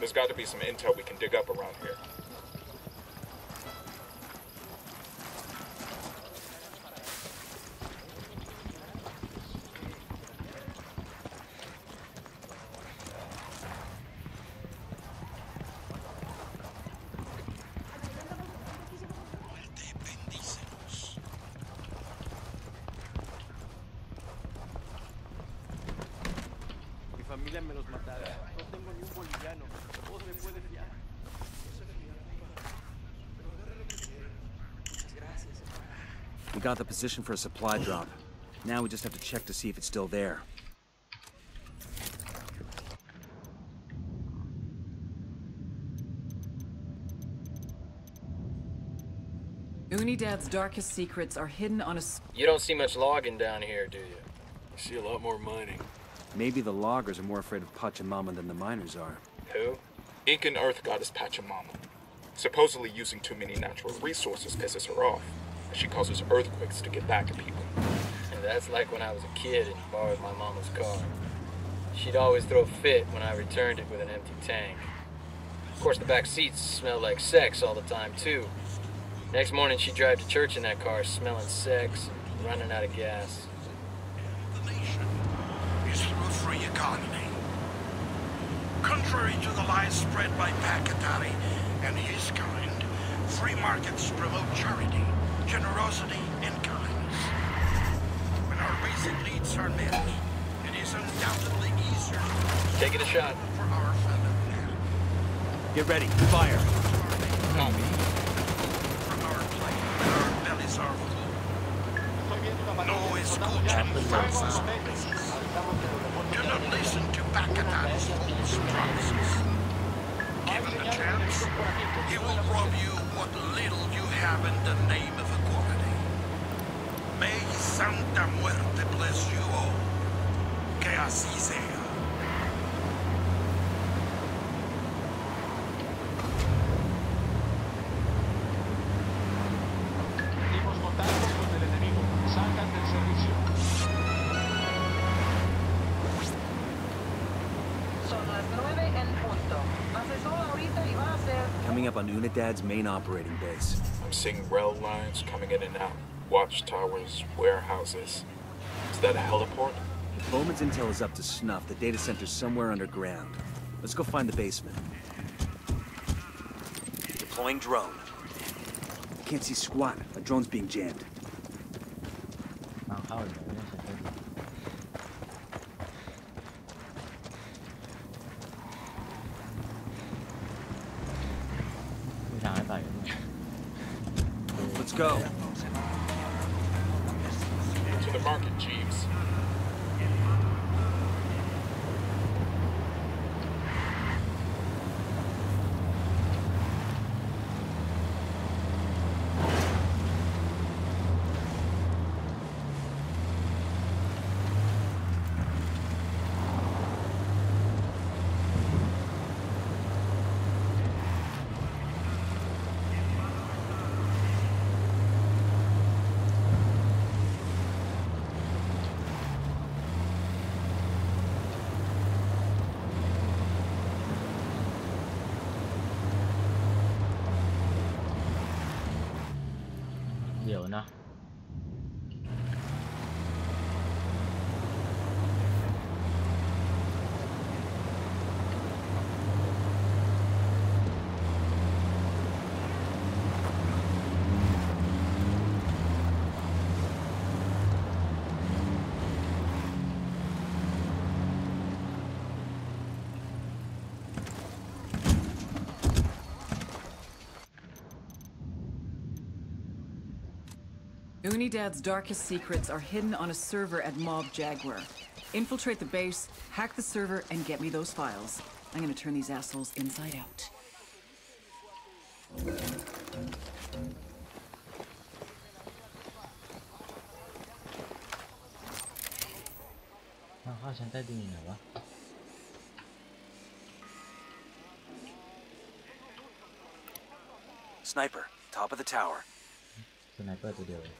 There's got to be some intel we can dig up around here. We got the position for a supply drop. Now we just have to check to see if it's still there. Unidad's darkest secrets are hidden on a... You don't see much logging down here, do you? You see a lot more mining. Maybe the loggers are more afraid of Pachamama than the miners are. Who? Incan Earth goddess Pachamama. Supposedly using too many natural resources pisses her off. She causes earthquakes to get back at people. And that's like when I was a kid and borrowed my mama's car. She'd always throw a fit when I returned it with an empty tank. Of course, the back seats smelled like sex all the time, too. Next morning, she'd drive to church in that car smelling sex and running out of gas. The nation is through a free economy. Contrary to the lies spread by Pakatari and his kind, free markets promote charity, generosity, and kindness. When our basic needs are met, it is undoubtedly easier Taking a shot. for our fellow man. Get ready, fire! From our plate, when our bellies are full. No escuchen falsas promesas. Do not listen to Pakatari's false promises. Given the chance, he will rob you what little you have in the name of equality. May Santa Muerte bless you all. Que así sea. Coming up on Unidad's main operating base. I'm seeing rail lines coming in and out. Watchtowers, warehouses. Is that a heliport? If Bowman's intel is up to snuff, the data center's somewhere underground. Let's go find the basement. Deploying drone. I can't see squat. My drone's being jammed. Let's go. To the market, Jeeves. Unidad's darkest secrets are hidden on a server at Mob Jaguar. Infiltrate the base, hack the server, and get me those files. I'm gonna turn these assholes inside out. Sniper, top of the tower. สไนเปอร์ตัวเดียวเลย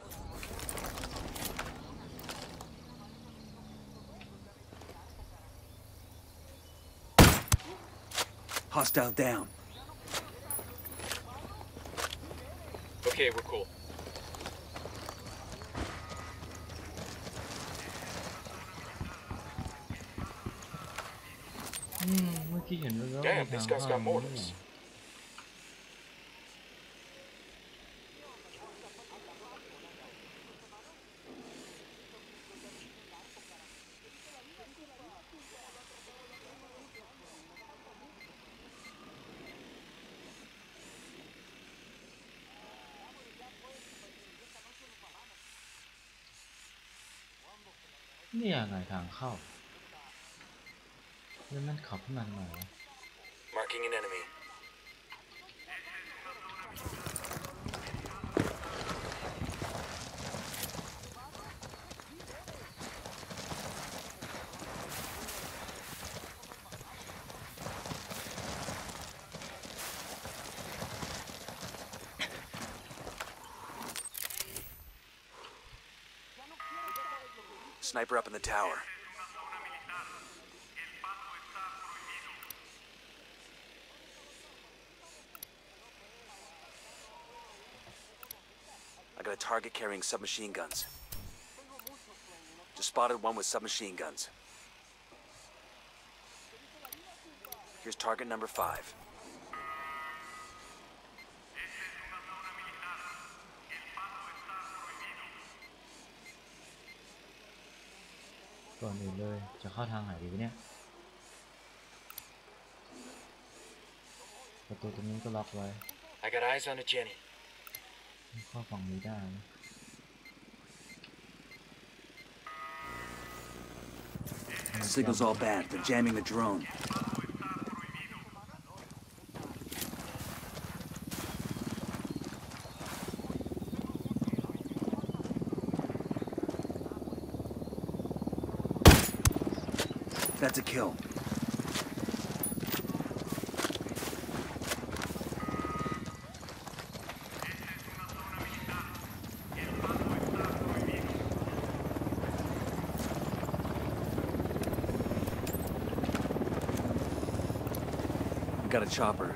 Hostile Hostile down. Okay, we're cool. เมื่อกี้เห็นแล้ว Damn, these guys got mortars. Marking an enemy. Sniper up in the tower. I got a target carrying submachine guns. Just spotted one with submachine guns. Here's target number 5. I got eyes on a Jenny. Signal's all bad. They're jamming the drone. That's a kill. Got a chopper.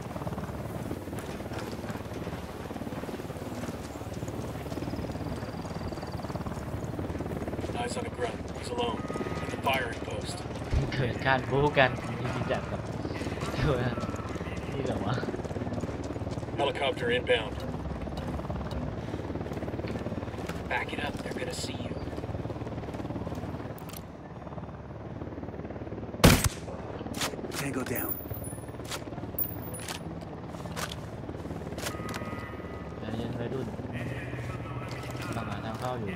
Eyes on the ground. He's alone. At the firing post. เกิดการบู๊กันยิงจากกับตัวนี่เหรอวะ Helicopter inbound. Back it up. They're gonna see you. Tango down. ใจเย็นวัยรุ่นกำลังหาทางเข้าอยู่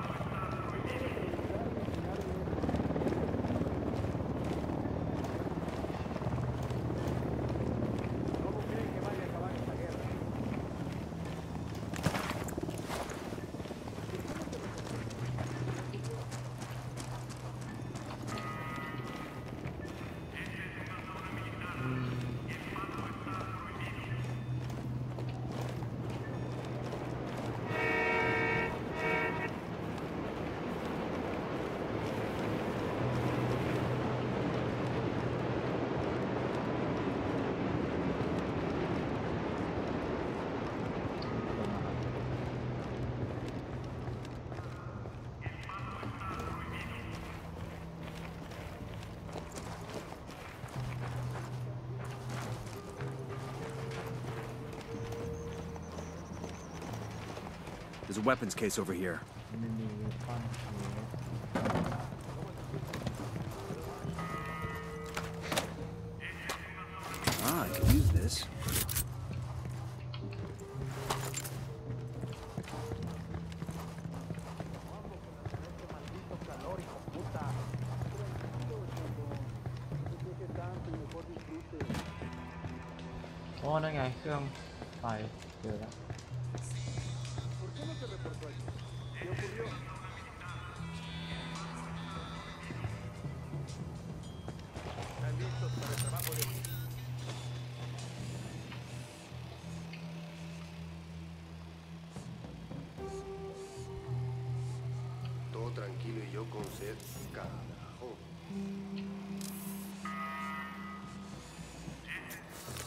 There's a weapons case over here. Ah, I can use this. Oh, นั่นไงเครื่องไฟเจอแล้ว Todo tranquilo y yo con sed, carajo.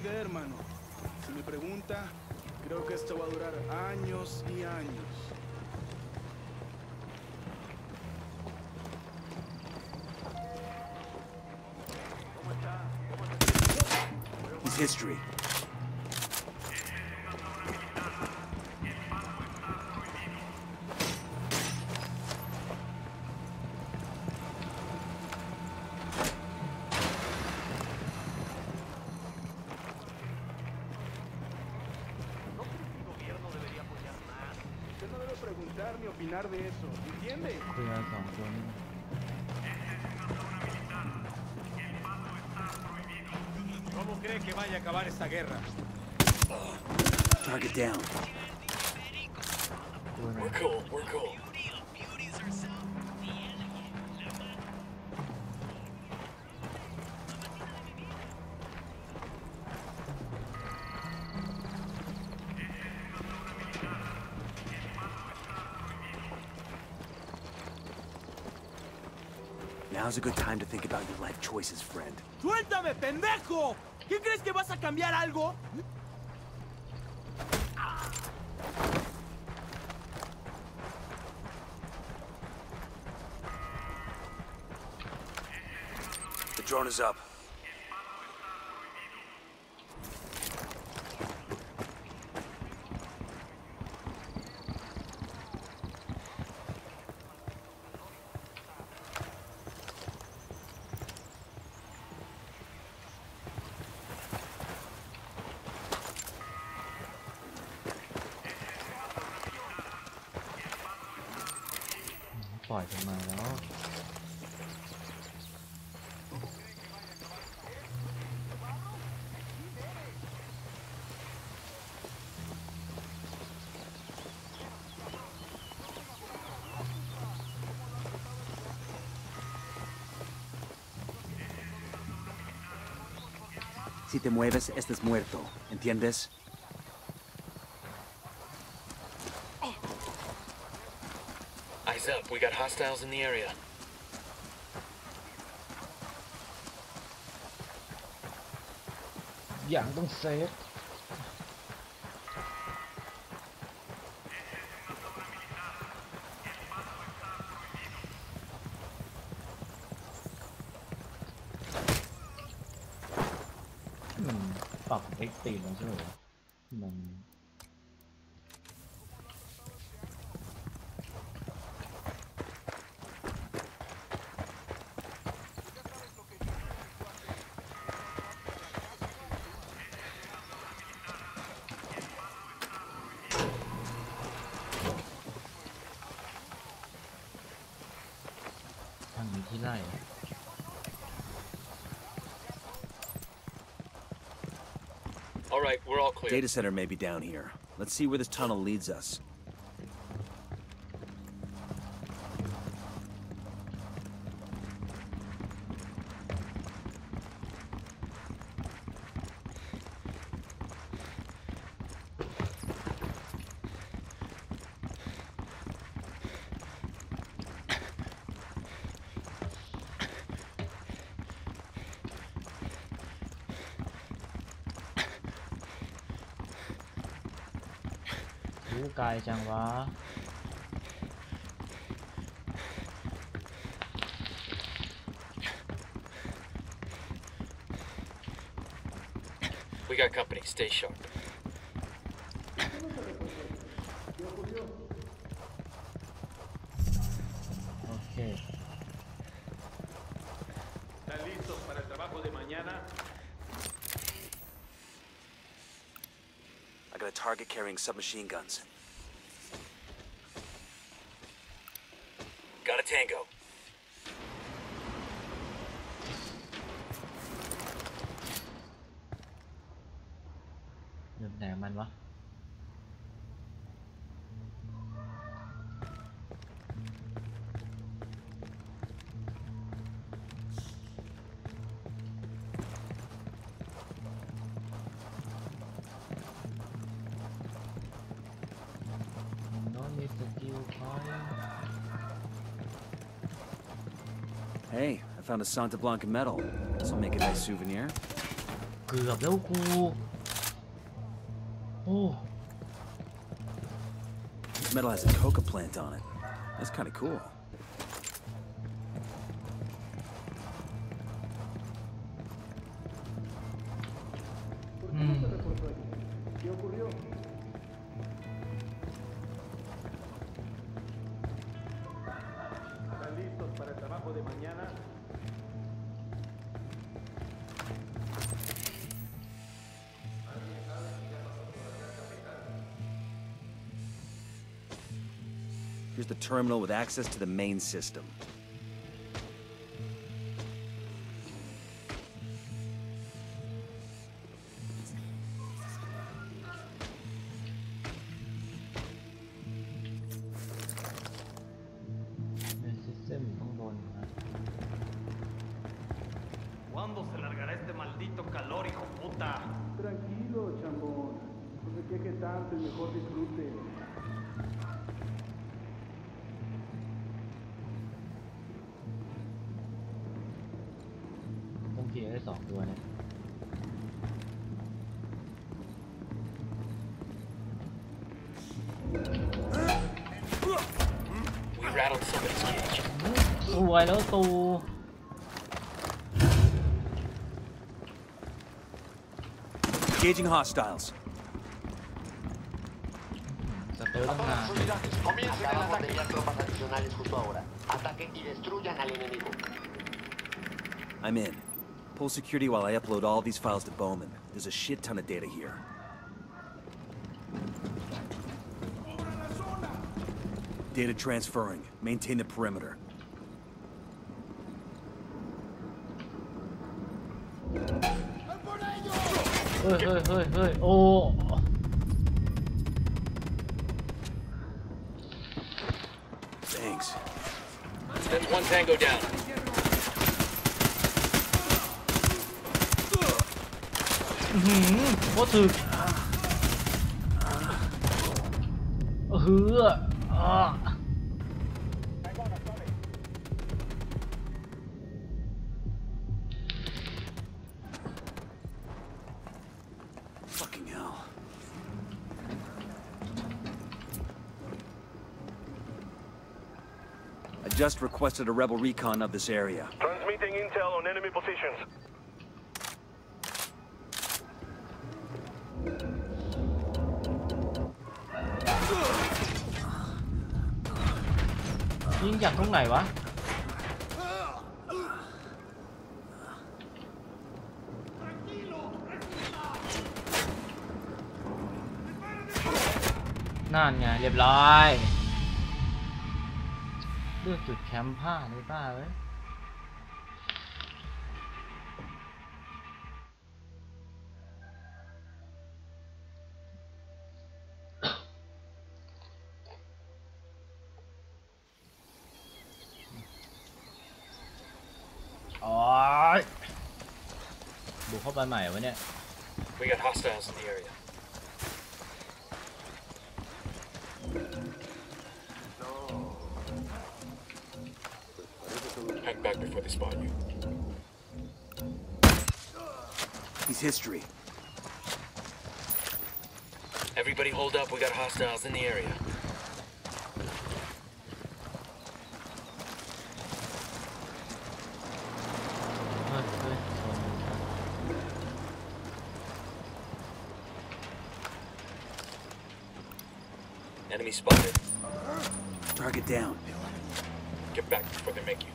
idea, hermano. Si me pregunta, creo que esto va a durar años y años. He's history. Ni opinar de eso, ¿entiende? คุยกันสองคน ¿Cómo cree que vaya a acabar esta guerra? Target down. We're cool, we're cool. Now's a good time to think about your life choices, friend. ¡Suéltame, pendejo! ¿Qué crees que vas a cambiar algo? The drone is up. Poi ปล่อยกันมาแล้ว Si te mueves, estás muerto. ¿Entiendes? Eyes up, we got hostiles in the area. Dạngต้องเซฟปรับเอ็กซ์ตรีมใช่ไหมมัน ทางนี้ที่ไล่ All right, we're all clear. Data center may be down here. Let's see where this tunnel leads us. รู้ไกลจังวะ We got company. Stay sharp. Okay. ¿Están listos para el trabajo de mañana? I got a target carrying submachine guns. Got a tango. Được nè man quá. No need to kill fire. Hey, I found a Santa Blanca medal. This will make a nice souvenir. เกือบแล้วกูโอ้ This metal has a coca plant on it. That's kind of cool. Here's the terminal with access to the main system. ¿Cuándo se largará este maldito calor, hijo puta? Tranquilo, chambón. No se queje tanto y mejor disfrute. ต้องเคลียร์ได้2 ตัวเนี่ย We rattled somebody's cage. สวยแล้วตู Engaging hostiles. สเตอร์ตั้งนาน Acabamos de enviar tropas adicionales justo ahora. Ataquen y destruyan al enemigo. I'm in. Pull security while I upload all these files to Bowman. There's a shit ton of data here. Data transferring. Maintain the perimeter. เฮ้ยโอ้ Thanks. That's one tango down. โคตรถึก Fucking hell. I just requested a rebel recon of this area. Transmitting intel on enemy positions. ยิงจากตรงไหนวะนั่นไงเรียบร้อยเลือกจุดแคมป์ผ้าเลยป้าเอ้ยบุกเข้าไปใหม่วะเนี่ย We got hostiles in the area. Hang back before they spot you. He's history. Everybody hold up, we got hostiles in the area. Enemy spotted. Target down. Get back before they make you.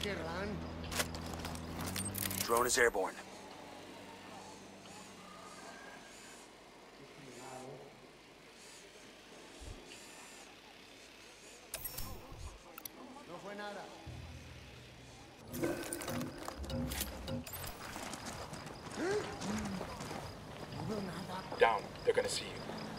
Drone is airborne. Down. They're gonna see you.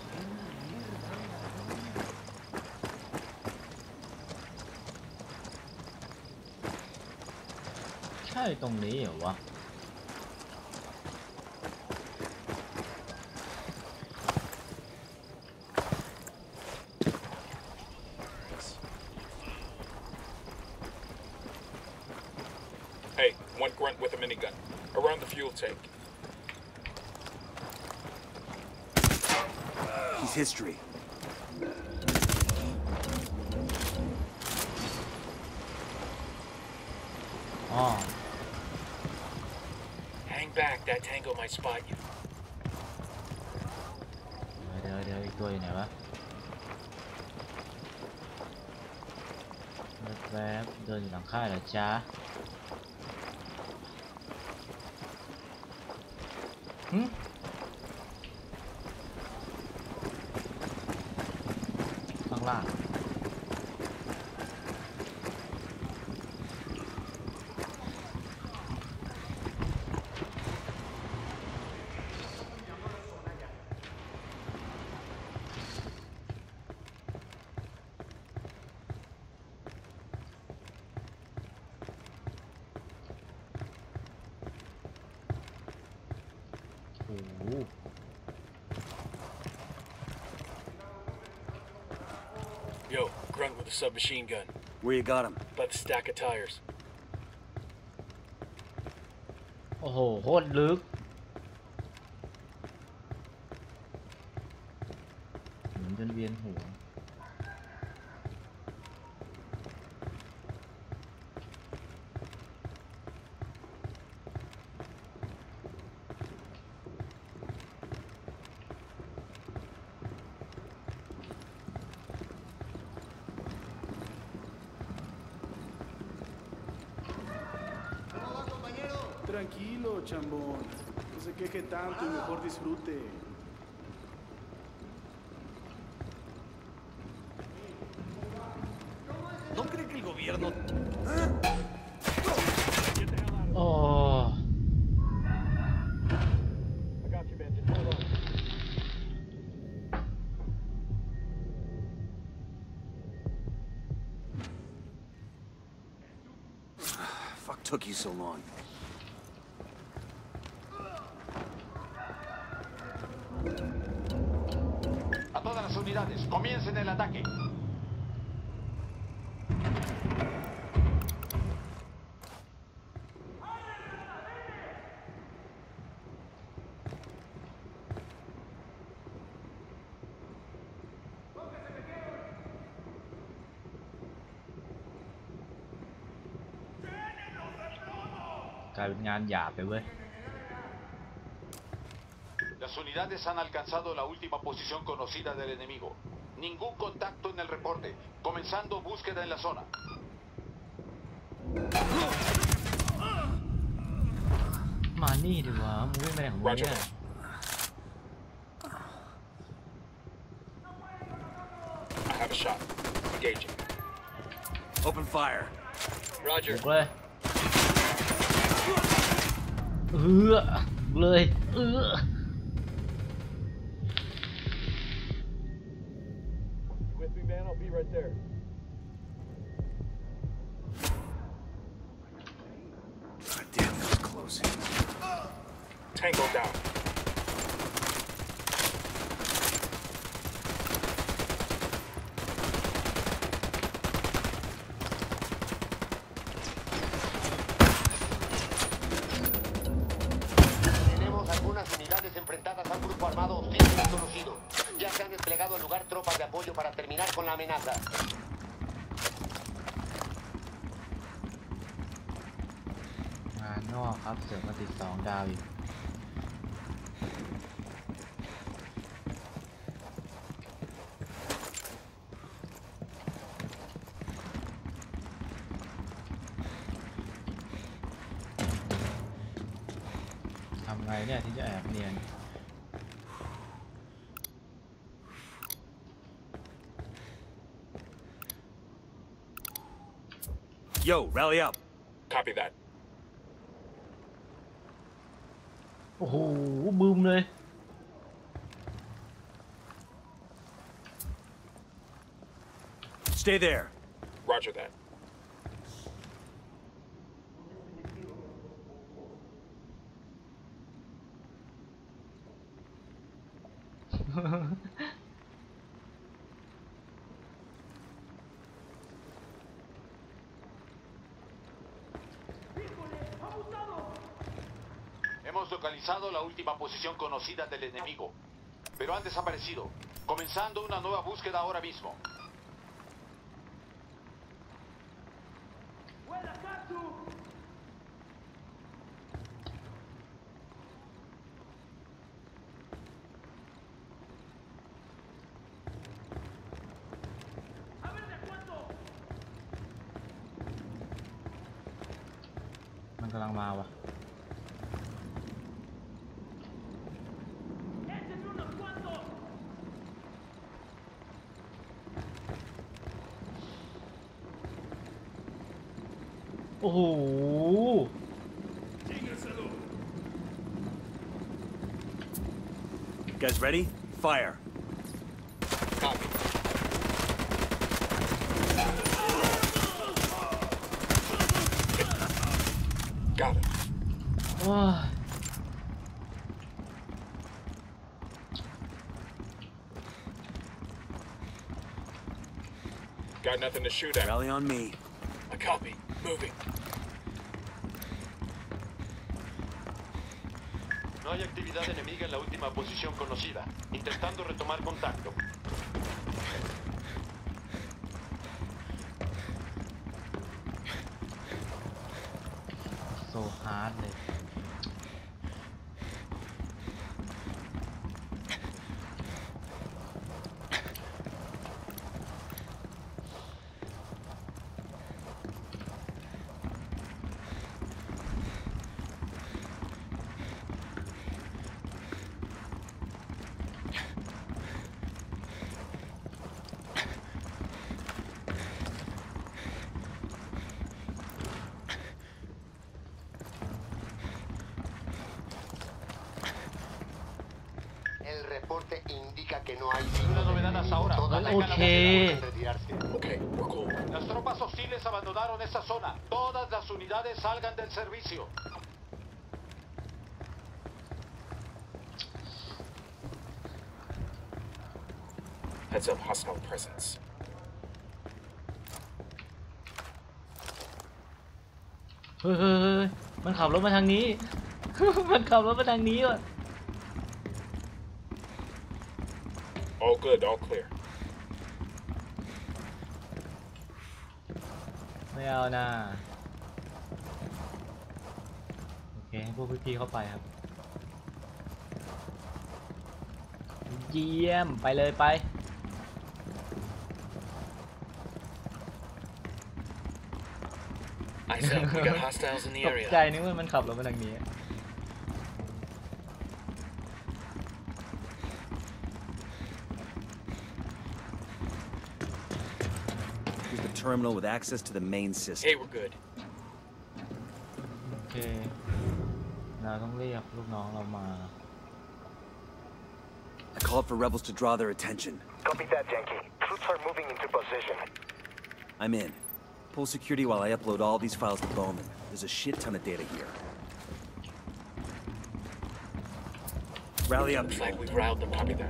ใช่ตรงนี้เหรอวะ Hey, one grunt with a minigun. Around the fuel tank. He's history. Oh. Hang back, that tango might spot you. เดี๋ยวอีกตัวอยู่ไหนวะแวบๆเดินอยู่หลังค่ายเหรอจ๊ะข้างล่าง Yo, grunt with a submachine gun. Where you got him? By the stack of tires. โอ้โหโคตรลึกหมุนจนเวียนหัว Tranquilo, chambón. No se queje tanto y mejor disfrute. ¿No cree que el gobierno... Oh. I got you, man. Just hold on. Fuck took you so long. A todas las unidades, comiencen el ataque. Las unidades han alcanzado la última posición conocida del enemigo. Ningún contacto en el reporte. Comenzando búsqueda en la zona. Roger. I have a shot. Engaging. Open fire. Roger. เลย With me, man. I'll be right there. God damn, that was close. Tango down. Tenemos algunas unidades enfrentadas a un grupo armado hostil desconocido. Ya se han desplegado al lugar tropas de apoyo para terminar con la amenaza. Yo, rally up. Copy that. โอ้โหบูมเลย Stay there. Roger that. Hemos localizado la última posición conocida del enemigo, pero han desaparecido. Comenzando una nueva búsqueda ahora mismo. มันกำลังมาวะโอ้โห Guys ready? Fire. Copy. Got it. โอ้ย Got nothing to shoot at. Rally on me. A copy. Moving. No hay actividad enemiga en la última posición conocida. Intentando retomar contacto. โซฮาร์ดเลย El reporte indica que no hay Una novedad hasta ahora. Todas las Ok. deben retirarse. Okay, we're cool. Las tropas hostiles abandonaron esta zona. Todas las unidades salgan del servicio. Heads up, hostile presence. เฮ้ยเฮ้ยเฮ้ยมันขับรถมาทางนี้ มันขับรถมาทางนี้ว่ะ All good, all clear. ไม่เอานะโอเคให้พวกพี่ๆเข้าไปครับ เยี่ยมไปเลยไป Eyes up, we got hostiles in the ตก area. ใจนึกว่ามันขับรถมาทางนี้ Here's the terminal with access to the main system. Hey, we're good. โอเคเราต้องเรียกลูกน้องเรามา I called for rebels to draw their attention. Copy that, Yankee. Troops are moving into position. I'm in. Pull security while I upload all these files to Bowman. There's a shit ton of data here. Rally up, Looks people. like we've riled them. Copy that.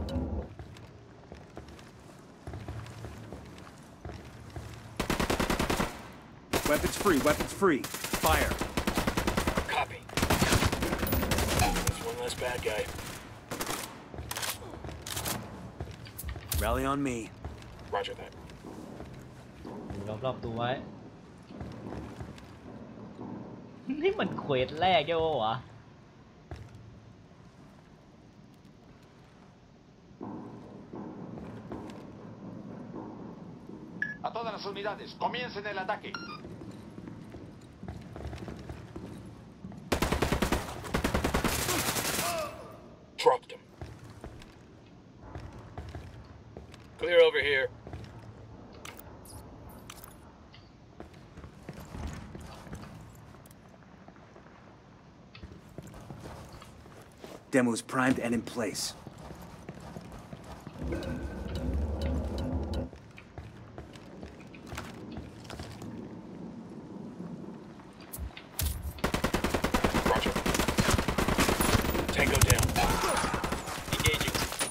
Weapons free, weapons free. Fire. Copy. There's one less bad guy. Rally on me. Roger that. อยู่รอบๆตัวไว้ นี่มันเควสแรกใช่ปะวะ A todas las unidades, comiencen el ataque. Dropped him. Clear over here. Demo is primed and in place. Roger. Tango down. Engaging.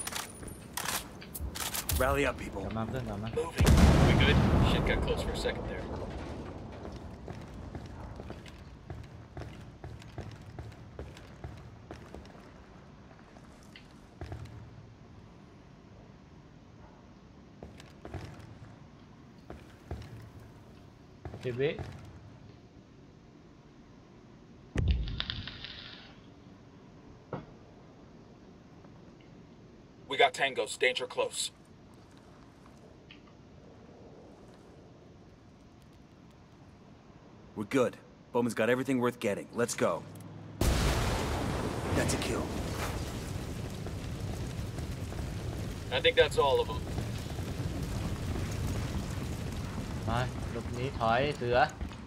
Rally up, people. กลับมาเพื่อนกลับมา Moving. We good? Shit got close for a second there. 10 วิ We got tangos. Danger close. We're good. Bowman's got everything worth getting. Let's go. That's a kill. I think that's all of them. มาหลบหนีถอยเสือ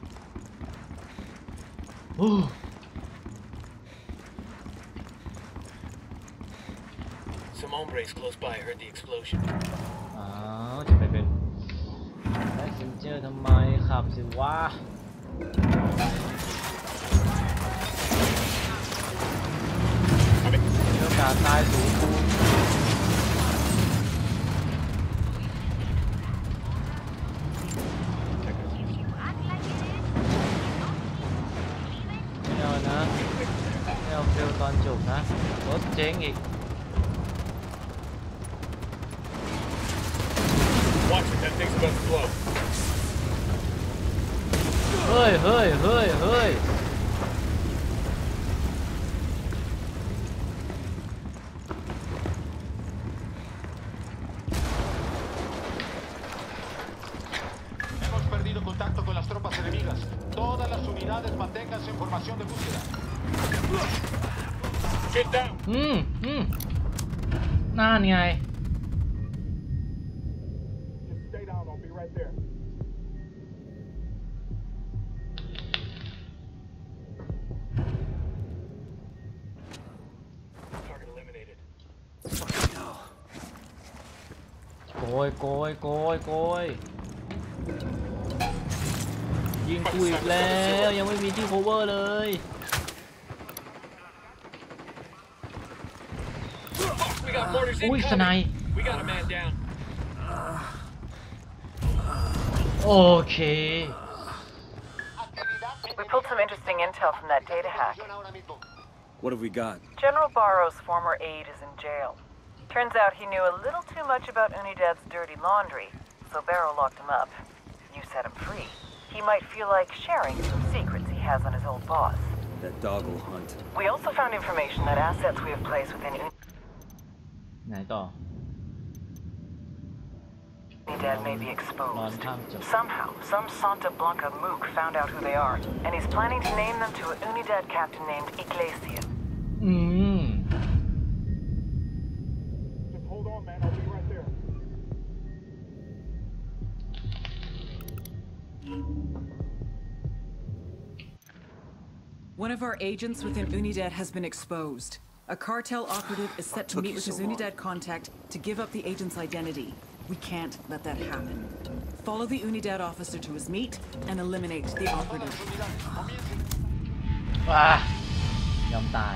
ฮู้ Some hombres close by heard the explosion. อ้าวจะไปเป็นแบ็คซินเจอร์ทำไมขับสิวะมีโอกาสตายสูงคูณไม่เอานะไม่เอาเฟลตอนจบนะรถเจ๊งอีก Watch it. That thing's about to blow. เฮ้ยเฮ้ยเฮ้ยเฮ้ย Hemos perdido contacto con las tropas enemigas. Todas las unidades manténganse en formación de búsqueda. Get down. นั่นไง Just stay down. I'll be right there. Target eliminated. Fucking hell. โกยโกยโกยโกยยิงกูอีกแล้วยังไม่มีที่ cover เลย We got mortars อุ้ยสไน incoming. ป์ We got a man down. โอเค We pulled some interesting intel from that data hack. What have we got? General Barrow's former aide is in jail. Turns out he knew a little too much about Unidad's dirty laundry, so Barrow locked him up. You set him free. He might feel like sharing some secrets he has on his old boss. That dog will hunt. We also found information that assets we have placed within ไหนต่อ Unidad may be นอน exposed. ข้ามจบ Somehow, some Santa Blanca mook found out who they are, and he's planning to name them to a Unidad captain named Iglesias. อืม Just hold on, man. I'll be right there. One of our agents within Unidad has been exposed. A cartel operative is set to Took meet you with so his long. Unidad contact to give up the agent's identity. We can't let that happen. Follow the Unidad officer to his meet and eliminate the operative. ว้ายอมตาย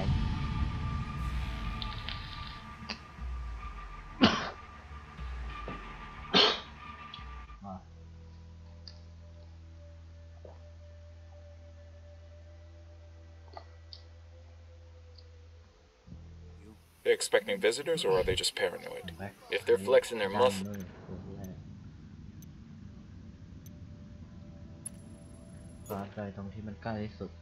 They expecting visitors, or are they just paranoid? If they're flexing their muscle. ฟ้าใจตรงที่มันใกล้ที่สุด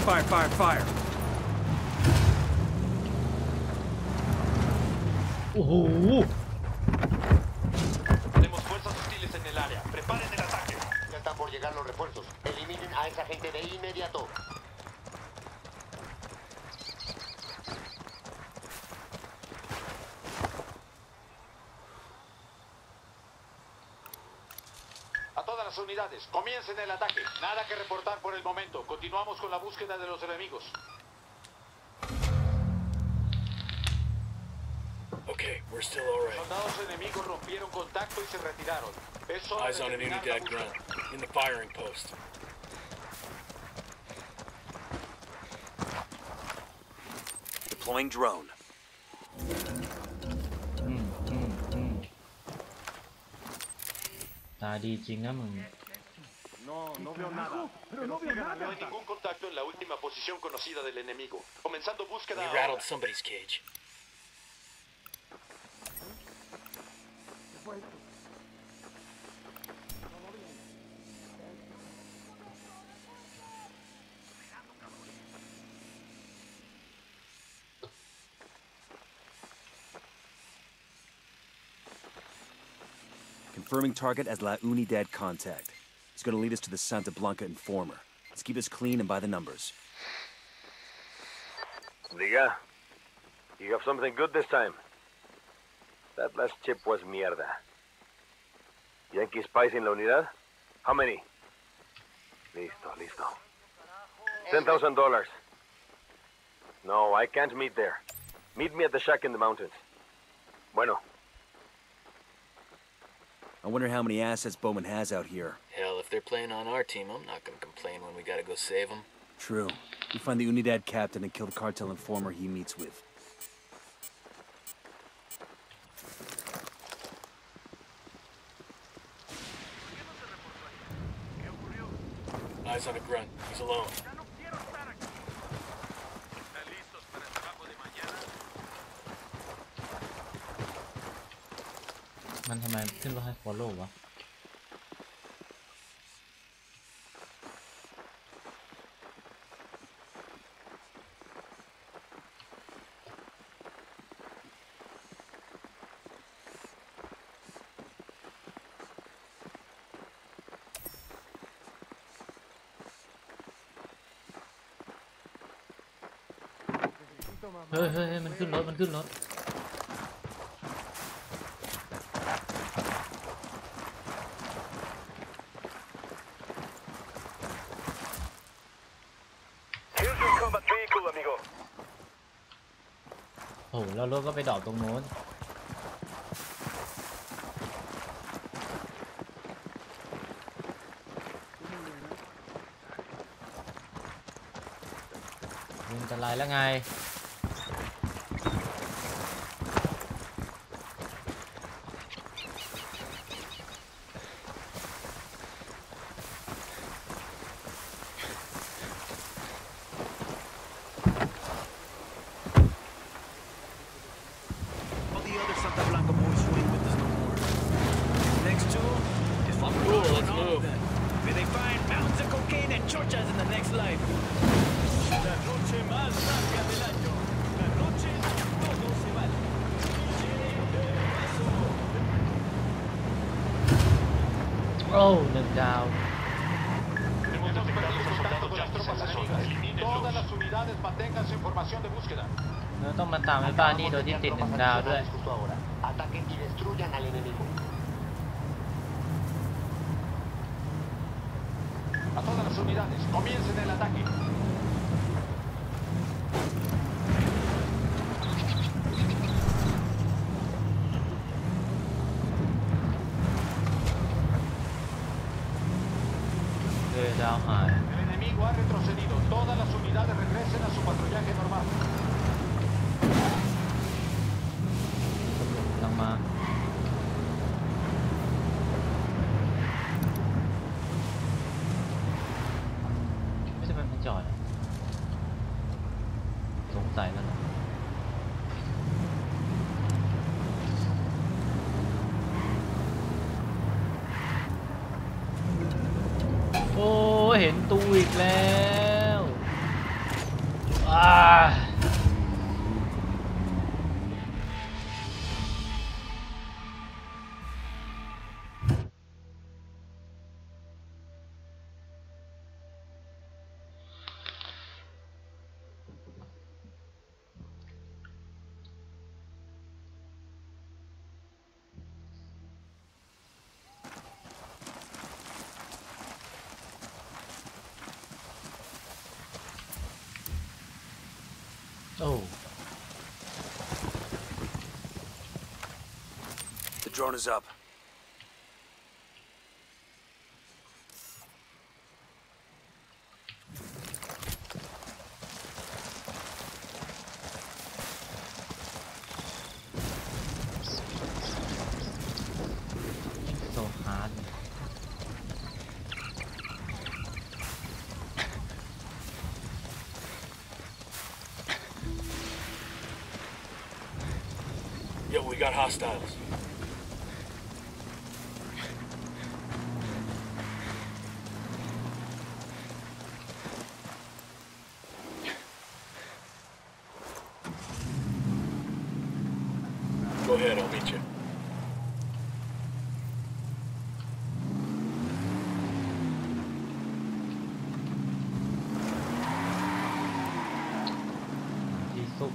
Fire, fire, fire. โอ้โห Tenemos fuerzas hostiles en el área. Preparen el ataque. Ya están por llegar los refuerzos. Eliminen a esa gente de inmediato. A todas las unidades, comiencen el ataque. Nada que reportar por el momento. Continuamos con la búsqueda de los enemigos. Okay, we're still alright. Soldados enemigos rompieron contacto y se retiraron. Es hora Eyes de on an terminar la Unidad búsqueda. ground, in the firing post. Deploying drone. Tà ดีจริงนะมึง No hay ningún contacto en la última posición conocida del enemigo. Comenzando búsqueda We ahora. rattled somebody's cage. Confirming target as La Unidad contact. It's gonna lead us to the Santa Blanca informer. Let's keep us clean and by the numbers. Diga, you have something good this time. That last chip was mierda. Yankee spies in la unidad? How many? Listo. $10,000. No, I can't meet there. Meet me at the shack in the mountains. Bueno. I wonder how many assets Bowman has out here. Hell, if they're playing on our team, I'm not gonna complain when we gotta go save them. True. We find the Unidad captain and kill the cartel informer he meets with. Eyes on a grunt. He's alone. มันทำไมขึ้นรถให้ follow วะ เฮ้ยมันขึ้นรถ Here's your combat vehicle, amigo. โอ้โหแล้วรถก็ไปดรอปตรงโน้นมึงจะไล่แล้วไง All the other Santa Blanca boys swing with us no more. Next tour is for Cool, let's all move. of them. May they find mountains of cocaine and churches in the next life. La noche más larga del año. La noche todo se vale. โอ้หนึ่งดาว Hemos perdido contacto con las tropas enemigas. Todas las unidades mantengan su información de búsqueda. เราต้องมาตามไอ้บ้านนี่โดยที่ติดหนึ่งดาวด้วย Justo ahora. Ataquen y destruyan al enemigo. A todas las unidades, comiencen el ataque. El enemigo ha retrocedido. Todas las unidades regresen a su patrullaje normal. กำลังมาไม่ใช่มันจอดอะสงสัยแล้วนะโอ้เห็นตูอีกแล้ว Oh. The drone is up. So hard. Yo, we got hostiles. Go ahead, I'll meet you. Jesus.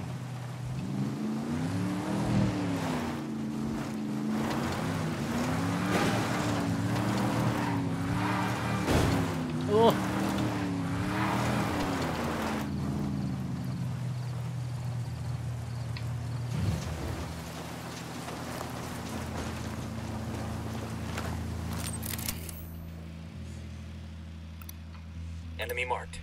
Oh. Enemy marked.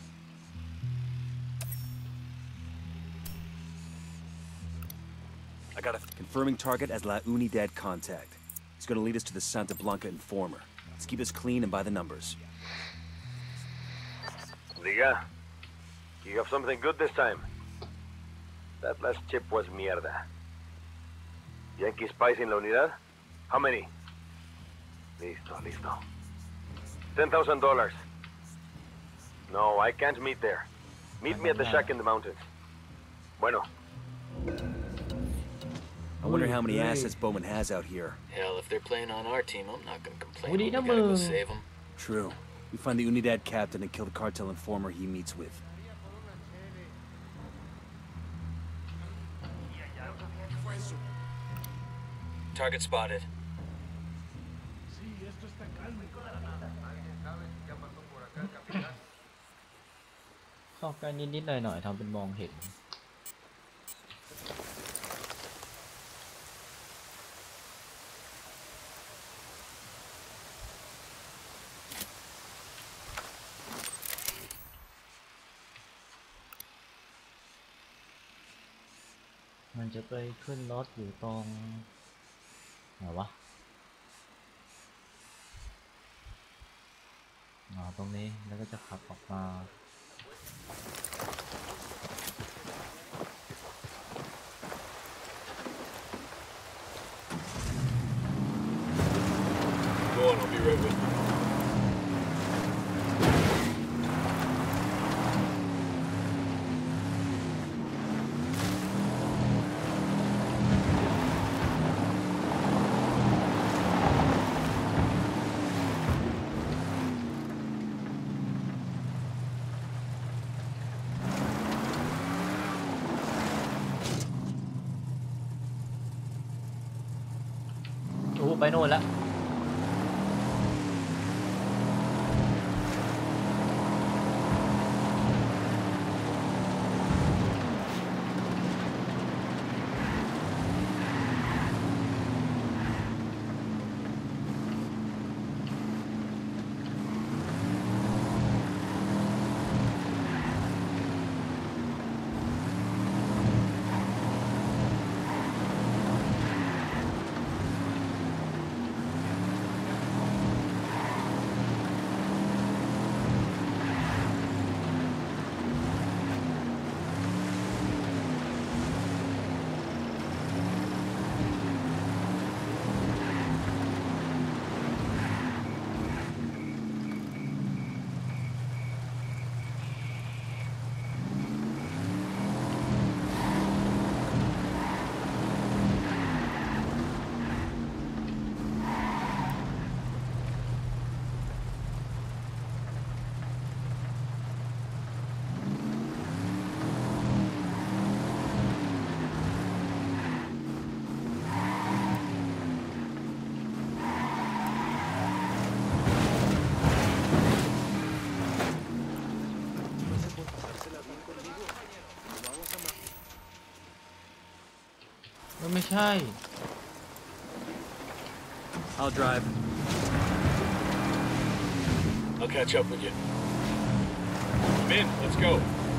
I got a confirming target as La Unidad contact. It's gonna lead us to the Santa Blanca informer. Let's keep this clean and by the numbers. Diga, you have something good this time. That last chip was mierda. Yankee spies in La Unidad? How many? Listo. $10,000. No, I can't meet there. Meet me at the shack in the mountains. Bueno. I wonder how many assets Bowman has out here. Hell, if they're playing on our team, I'm not gonna complain. Udi We gotta naman. go save them. True. We find the Unidad captain and kill the cartel informer he meets with. Target spotted. เข้าใกล้นิดๆหน่อยๆทำเป็นมองเห็น มันจะไปขึ้นรถอยู่ตรงไหนวะตรงนี้แล้วก็จะขับออกมา Go on, I'll be right with you. โอ้ไปโน่นแล้วไม่ใช่ I'll drive. I'll catch up with you. I'm in. Let's go.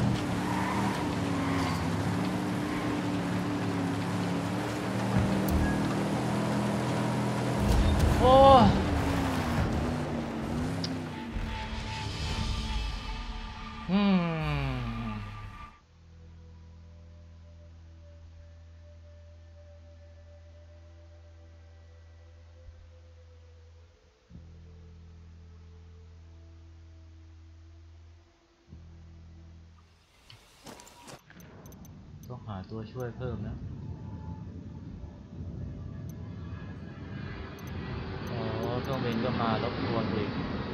Oh. Hmm. ต้องหาตัวช่วยเพิ่มนะเครื่องบินก็มารบกวนอีก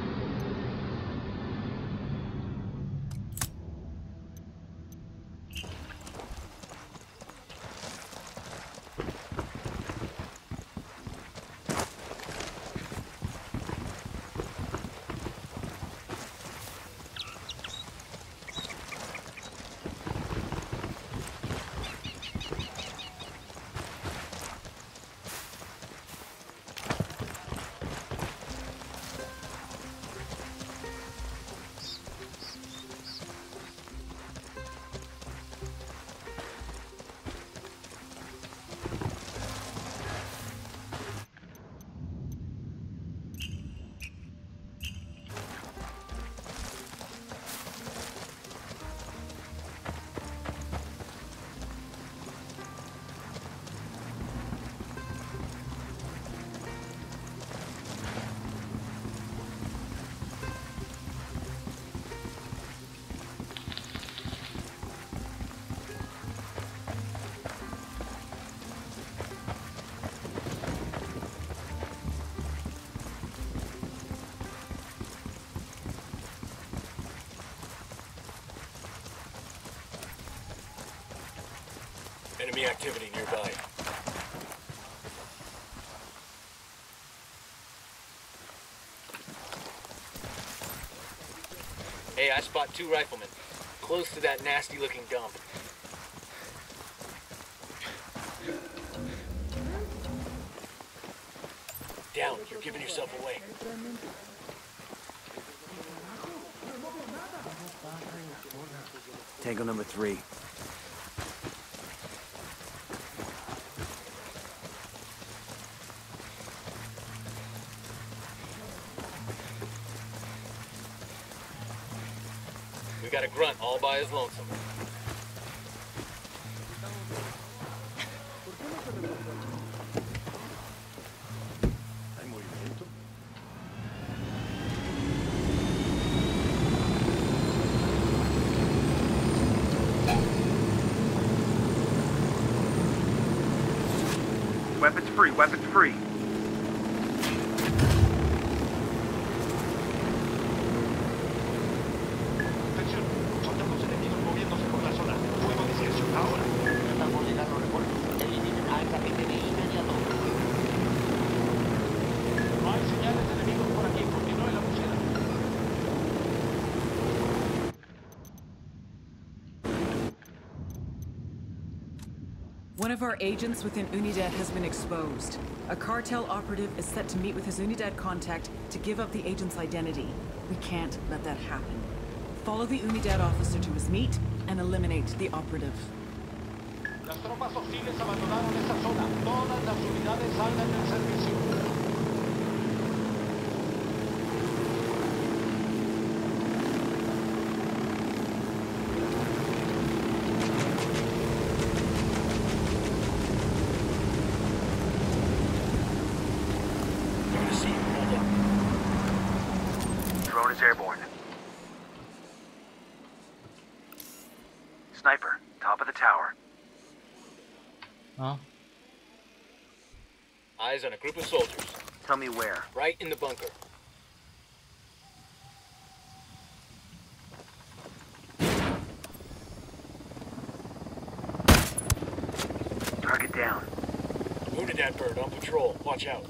Enemy activity nearby. Hey, I spot 2 riflemen. Close to that nasty-looking dump. Down. You're giving yourself away. Tango number 3. We got a grunt all by his lonesome. Weapons free, weapons free. Atención, soldados enemigos moviéndose por la zona. Fuego discreción ahora. Estamos llegando refuerzos. Eliminen a esa gente de inmediato. No hay señales de enemigos por aquí. Continúe la búsqueda. One of our agents within Unidad has been exposed. A cartel operative is set to meet with his Unidad contact to give up the agent's identity. We can't let that happen. Follow the Unidad officer to his meet and eliminate the operative. Las tropas hostiles abandonaron esa zona. Todas las unidades salgan del servicio. Drone is airborne. Sniper, top of the tower. Huh? Eyes on a group of soldiers. Tell me where. Right in the bunker. Target down. Wounded that bird on patrol. Watch out.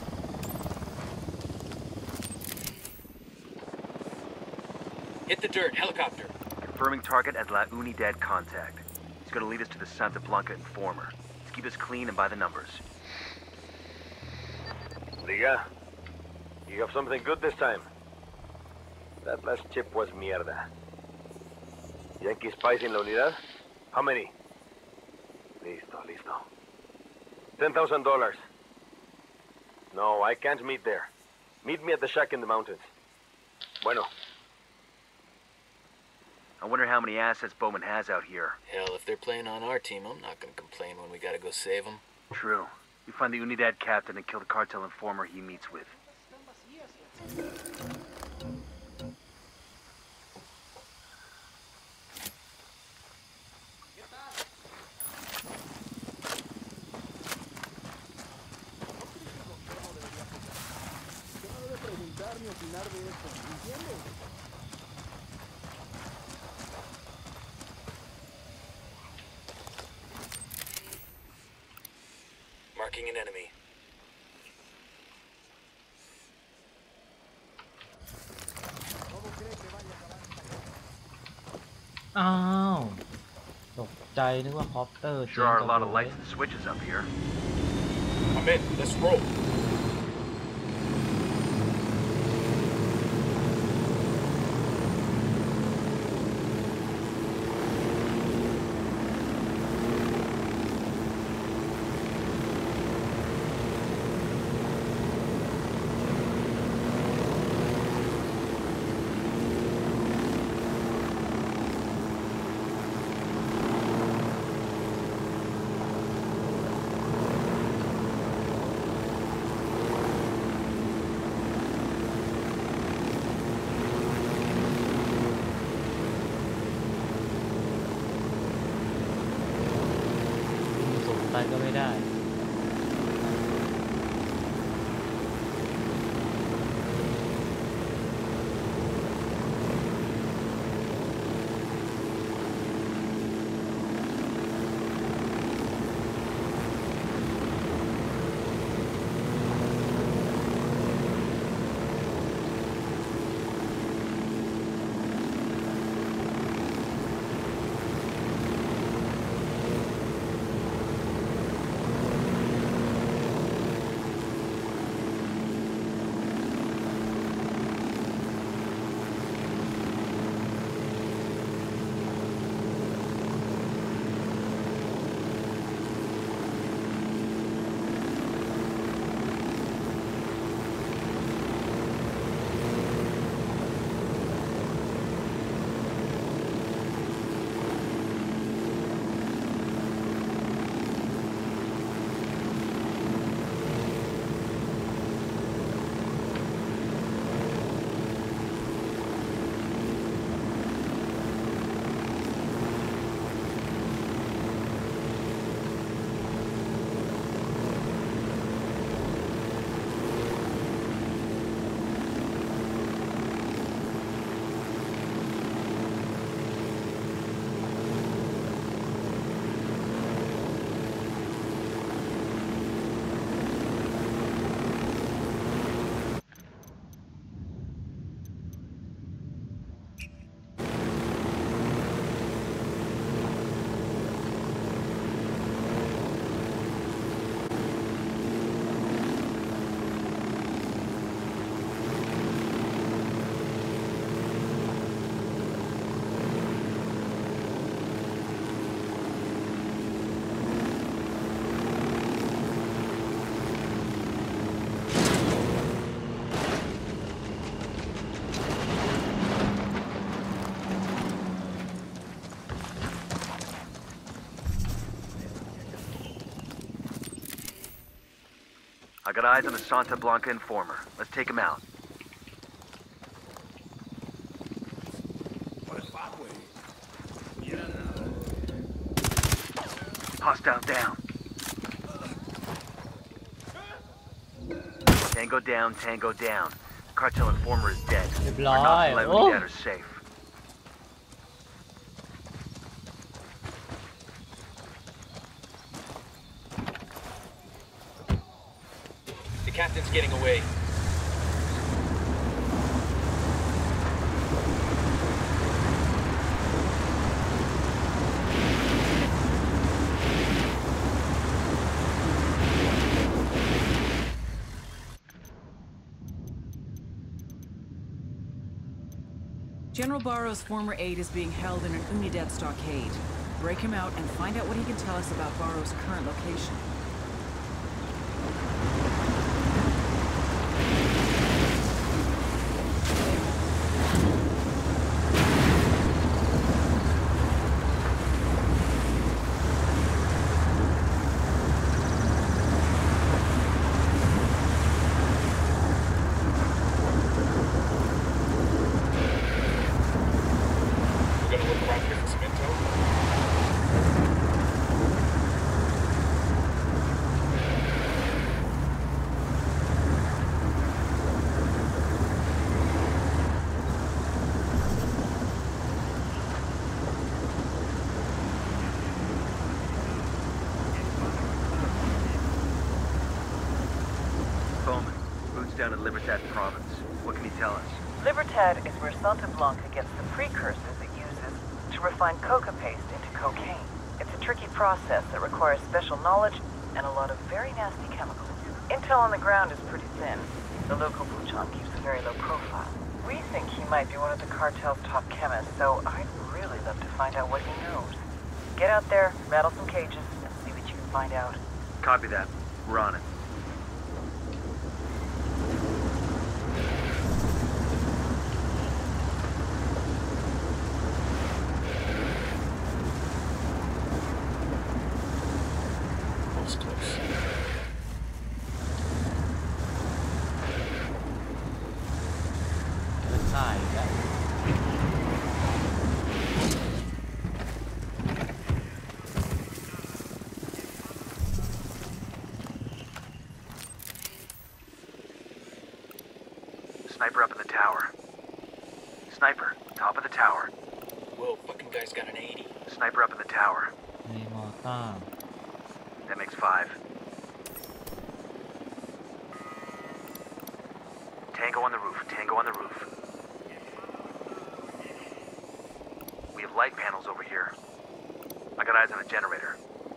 Hit the dirt, helicopter. Confirming target as La Unidad contact. He's gonna lead us to the Santa Blanca informer. Let's keep this clean and by the numbers. Liga, you have something good this time. That last chip was mierda. Yankee spies in la unidad? How many? Listo. $10,000. No, I can't meet there. Meet me at the shack in the mountains. Bueno. I wonder how many assets Bowman has out here. Hell, if they're playing on our team, I'm not gonna complain when we gotta go save them. True. You find the Unidad captain and kill the cartel informer he meets with. Marking an enemy. Sure are a lot of lights and switches up here. I'm in. Let's roll. I got eyes on the Santa Blanca informer. Let's take him out. Hostile down. Tango down, tango down. Cartel informer is dead. Our Nazi Unidad are safe. The captain's getting away. General Barrow's former aide is being held in an Unidad stockade. Break him out and find out what he can tell us about Barrow's current location. Down in Libertad province. What can you tell us? Libertad is where Santa Blanca gets the precursors it uses to refine coca paste into cocaine. It's a tricky process that requires special knowledge and a lot of very nasty chemicals. Intel on the ground is pretty thin. The local Buchan keeps a very low profile. We think he might be one of the cartel's top chemists, so I'd really love to find out what he knows. Get out there, rattle some cages, and see what you can find out. Copy that. We're on it. Sniper up in the tower. Sniper, top of the tower. Whoa, fucking guy's got an 80. Sniper up in the tower. มีมอต้า That makes 5. Tango on the roof. Tango on the roof. We have light panels over here. I got eyes on a generator.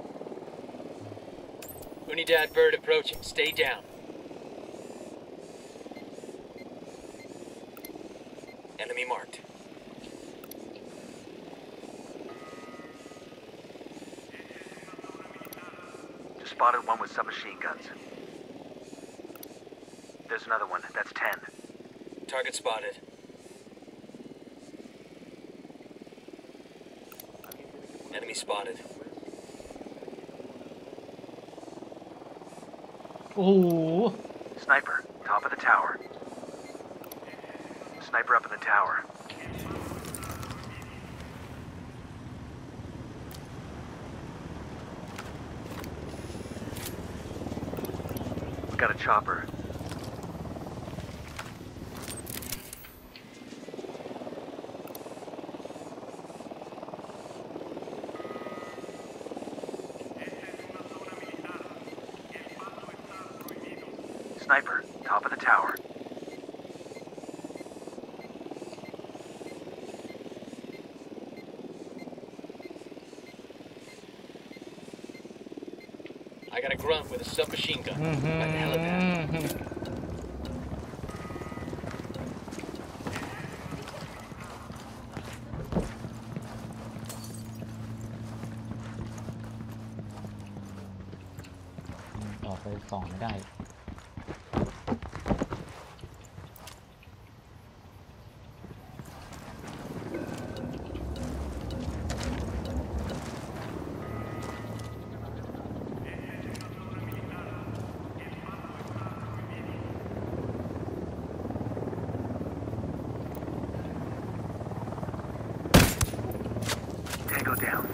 Unidad bird approaching. Stay down. Enemy marked. Just spotted one with submachine guns. There's another one. That's 10. Target spotted. Enemy spotted. โอ้โห Sniper, top of the tower. Sniper up in the tower. We got a chopper. Sniper, top of the tower. I got a grunt with a submachine gun. By the helipad. ต่อไปส่องไม่ได้ Tango down.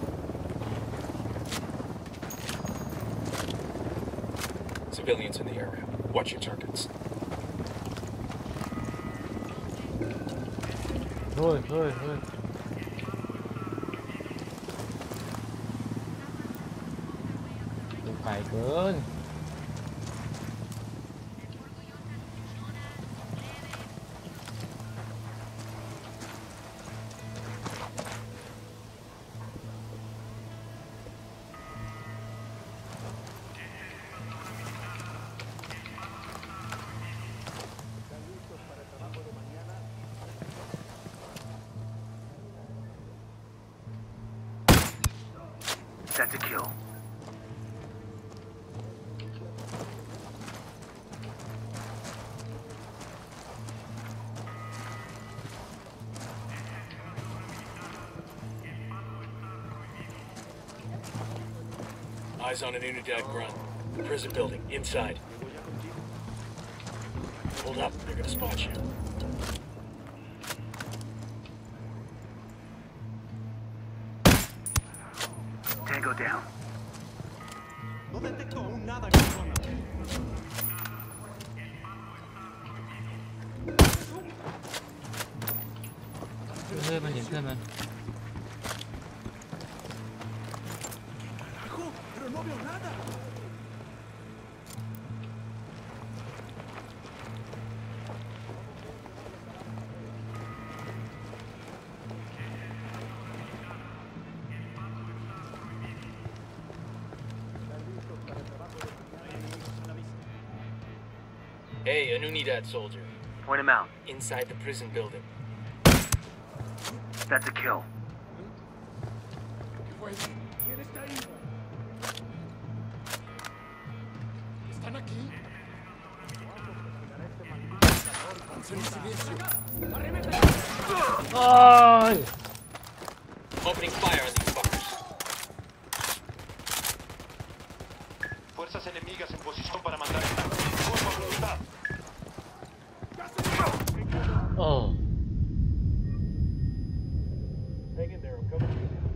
Civilians in the area. Watch your targets. เฮ้ยเฮ้ยเฮ้ยดูไกลเกิน That's a kill. Eyes on an Unidad grunt. Prison building, inside. Hold up, they're gonna spot you. Tango down. No detecto aún nada, cabrona. มันเห็นเพื่อนมัน Hijo, pero no veo nada. Hey, an Unidad soldier. Point him out. Inside the prison building. That's a kill. ¿Quién está ahí? ¿Están aquí? ¡Ay! Opening fire on these fuckers. Fuerzas enemigas en posición para mandar esta. ¡Fuego a voluntad! Oh. Hang in there, I'm coming.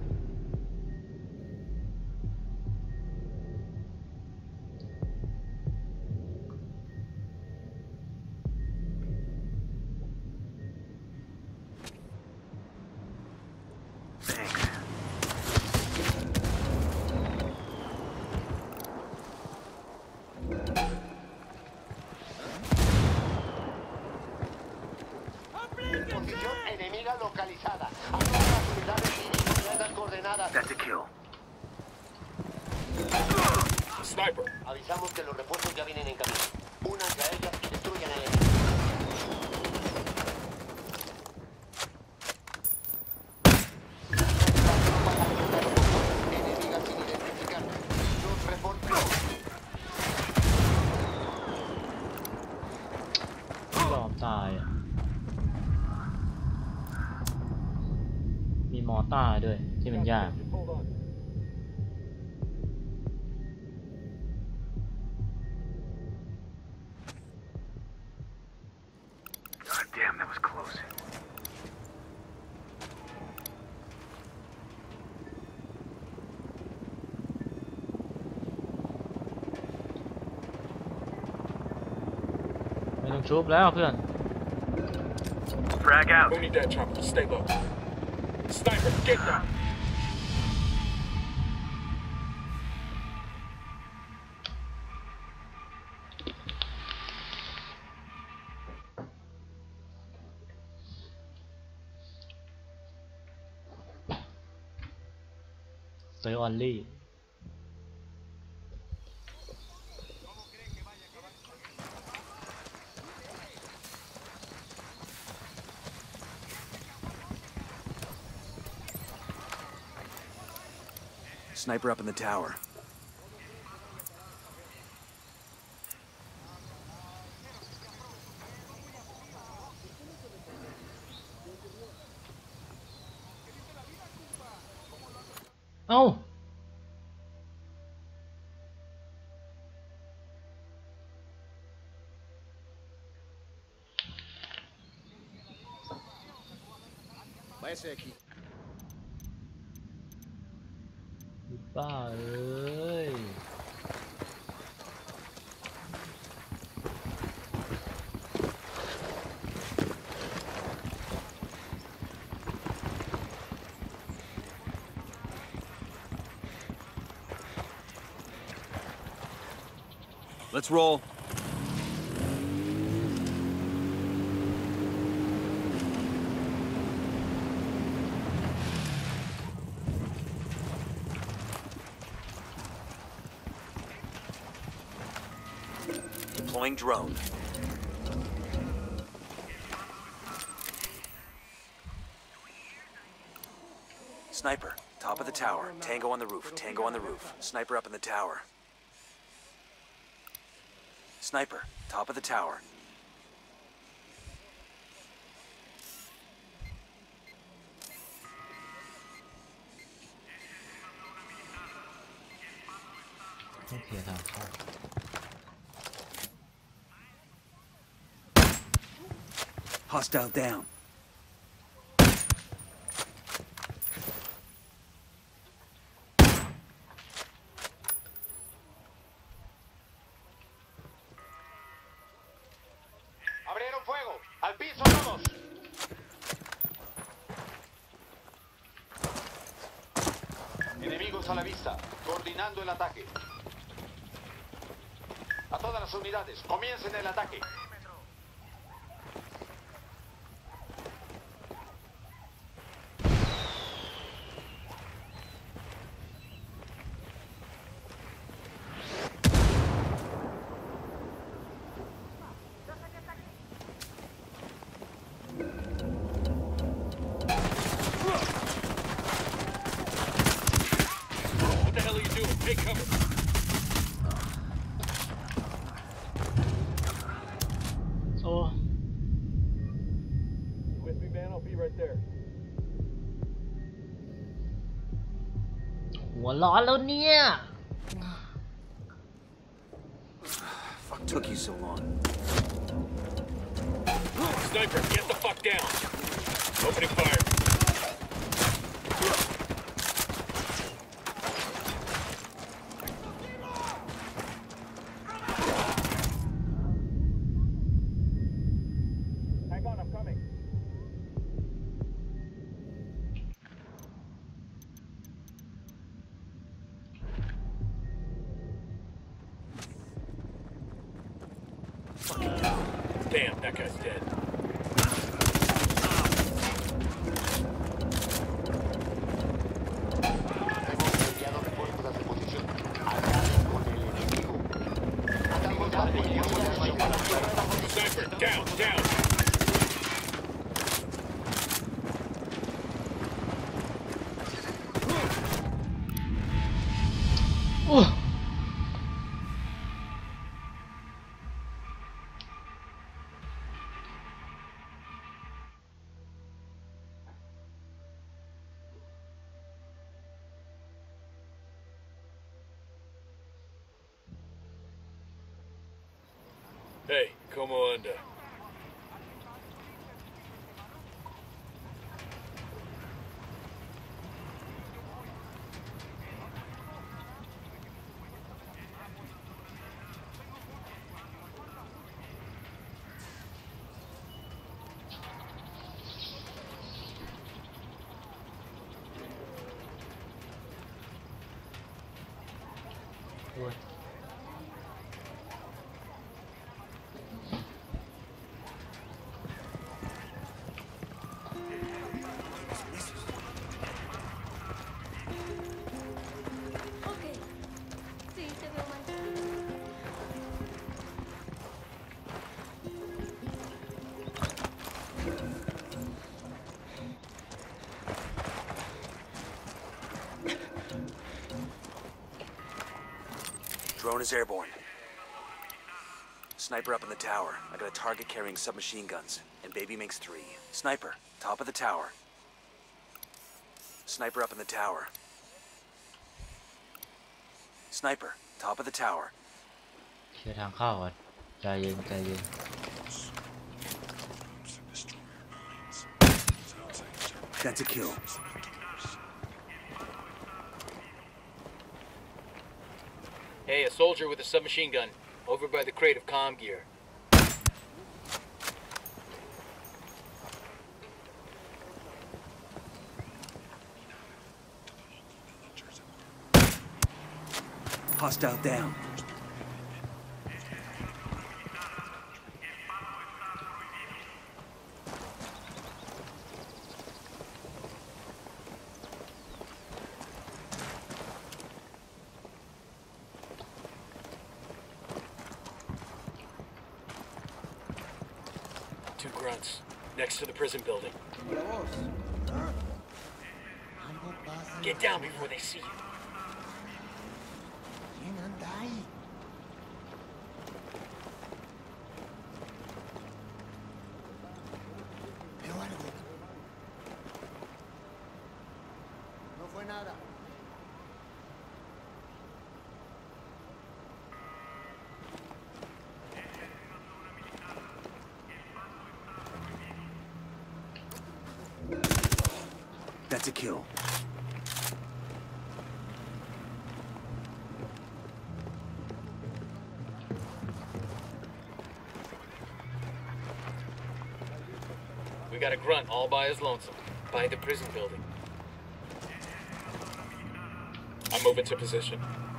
Thanks. Posición enemiga localizada. Ahora las unidades dirigen las coordenadas. That's a kill. Sniper. Avisamos que los refuerzos ya vienen en camino. Únanse a ellas y destruyan al enemigo. Enemigas sin identificar. Los reportes. ยอมตายอ่ะ มีมอต้าด้วยที่มันยาก God damn, that was close. ไม่ต้องชุบแล้วเพื่อน Frag out. Unidad chopper, stay low. Sniper, get down. Stay only. Sniper up in the tower. Oh. Váyase aquí. บ้าเอ้ย Let's roll. Deploying drone. Sniper, top of the tower. Tango on the roof. Tango on the roof. Sniper up in the tower. Sniper, top of the tower. Hostile down. ¡Abrieron fuego! ¡Al piso todos! Enemigos a la vista, coordinando el ataque. A todas las unidades, comiencen el ataque. What the hell are you doing? Take cover. Oh. You with me, man? I'll be right there. หัวร้อนแล้วเนี่ย Fuck took you so long. Sniper, get the fuck down. Opening fire. Hang on, I'm coming. Damn, that guy's dead. Hemos enviado refuerzos de posición. Acaben con el enemigo. Estamos apoyando. Sniper, down, down. Hey, como anda? Drone is airborne. Sniper up in the tower. I got a target carrying submachine guns, and baby makes 3. Sniper, top of the tower. Sniper up in the tower. Sniper, top of the tower. เคลียร์ทางเข้าก่อนใจเย็นใจเย็น That's a kill. Hey, a soldier with a submachine gun, over by the crate of comm gear. Hostile down. Two grunts, next to the prison building. Algo Get down before they see you. ¿Quién anda ahí? Veo algo. No fue nada. That's a kill. We got a grunt all by his lonesome, by the prison building. I move into position.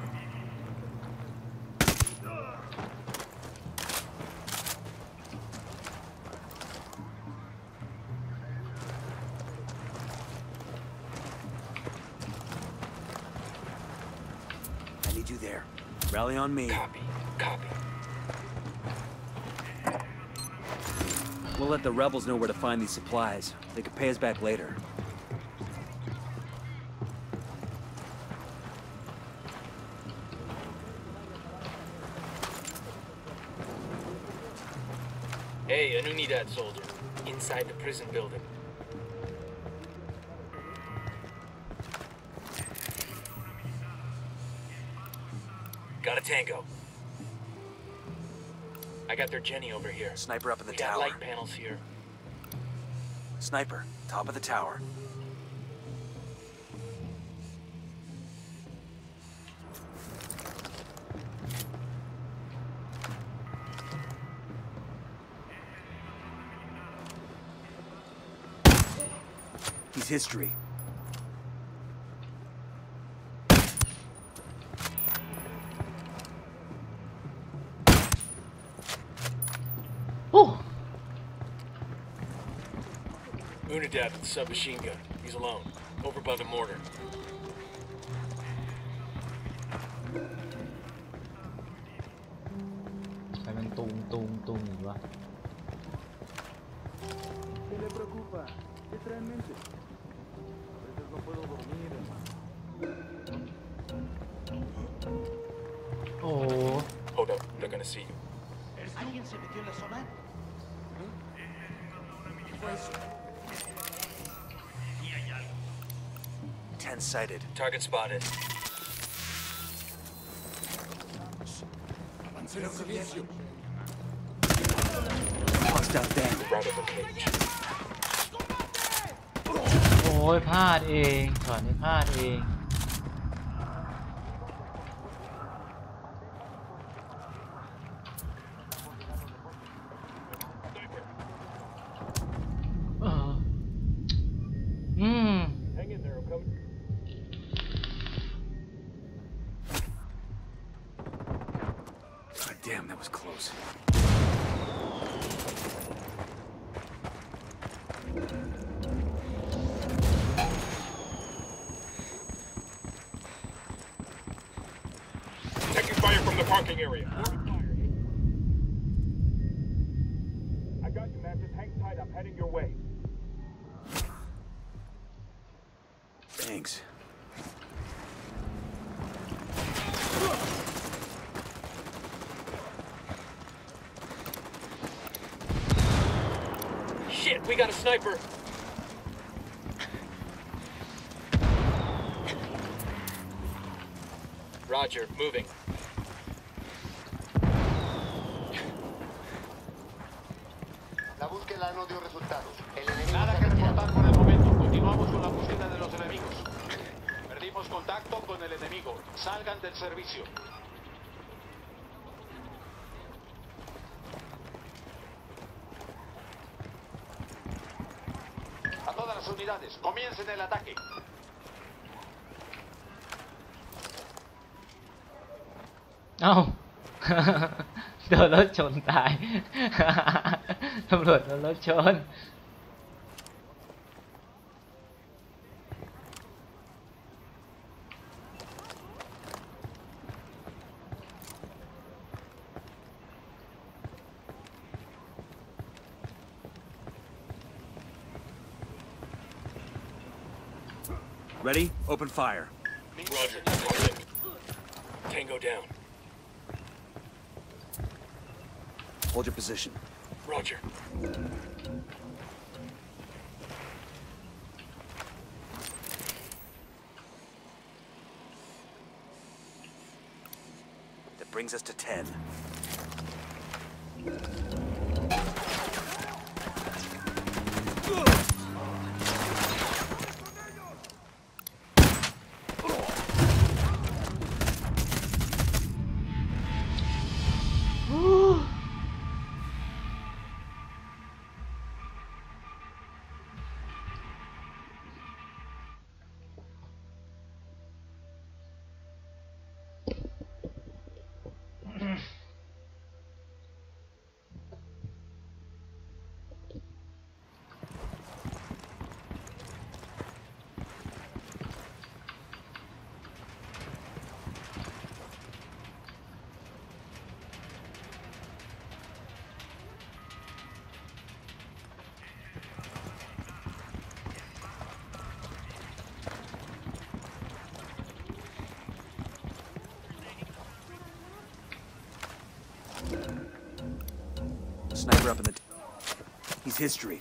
I need you there. Rally on me. Copy. Copy. We'll let the rebels know where to find these supplies. They could pay us back later. Hey, an Unidad soldier, inside the prison building. Got a tango. I got their Jenny over here. Sniper up in the We got tower. light panels here. Sniper, top of the tower. He's history. Oh! Unidad with the submachine gun. He's alone. Over by the mortar. ใครมันตุงอยู่วะ ¿Qué le preocupa? ¿Qué trae en mente? A veces no puedo dormir, hermano. โอ้ Hold up. They're gonna see you. ¿Alguien se metió en la zona? ¿Qué fue eso? 10 sighted. Target spotted. Avancé en silencio. Hostile down. Right of the cage. โอ้ยพลาดเองช็อตนี้พลาดเอง Hang in there, I'm coming. God damn, that was close. Taking fire from the parking area. I got you, man. Just hang tight. I'm heading your way. Thanks. Shit, we got a sniper. Roger, moving. La búsqueda no dio resultados. El enemigo Nada se que ha retirado. reportar por el momento. Continuamos con la búsqueda de los enemigos. Perdimos contacto con el enemigo. Salgan del servicio. A todas las unidades, comiencen el ataque. เอ้า โดนรถชนตาย ตำรวจโดนรถชน All Ready? Open fire. Roger. Tango down. Hold your position. Roger. That brings us to 10. Sniper up in the... He's history.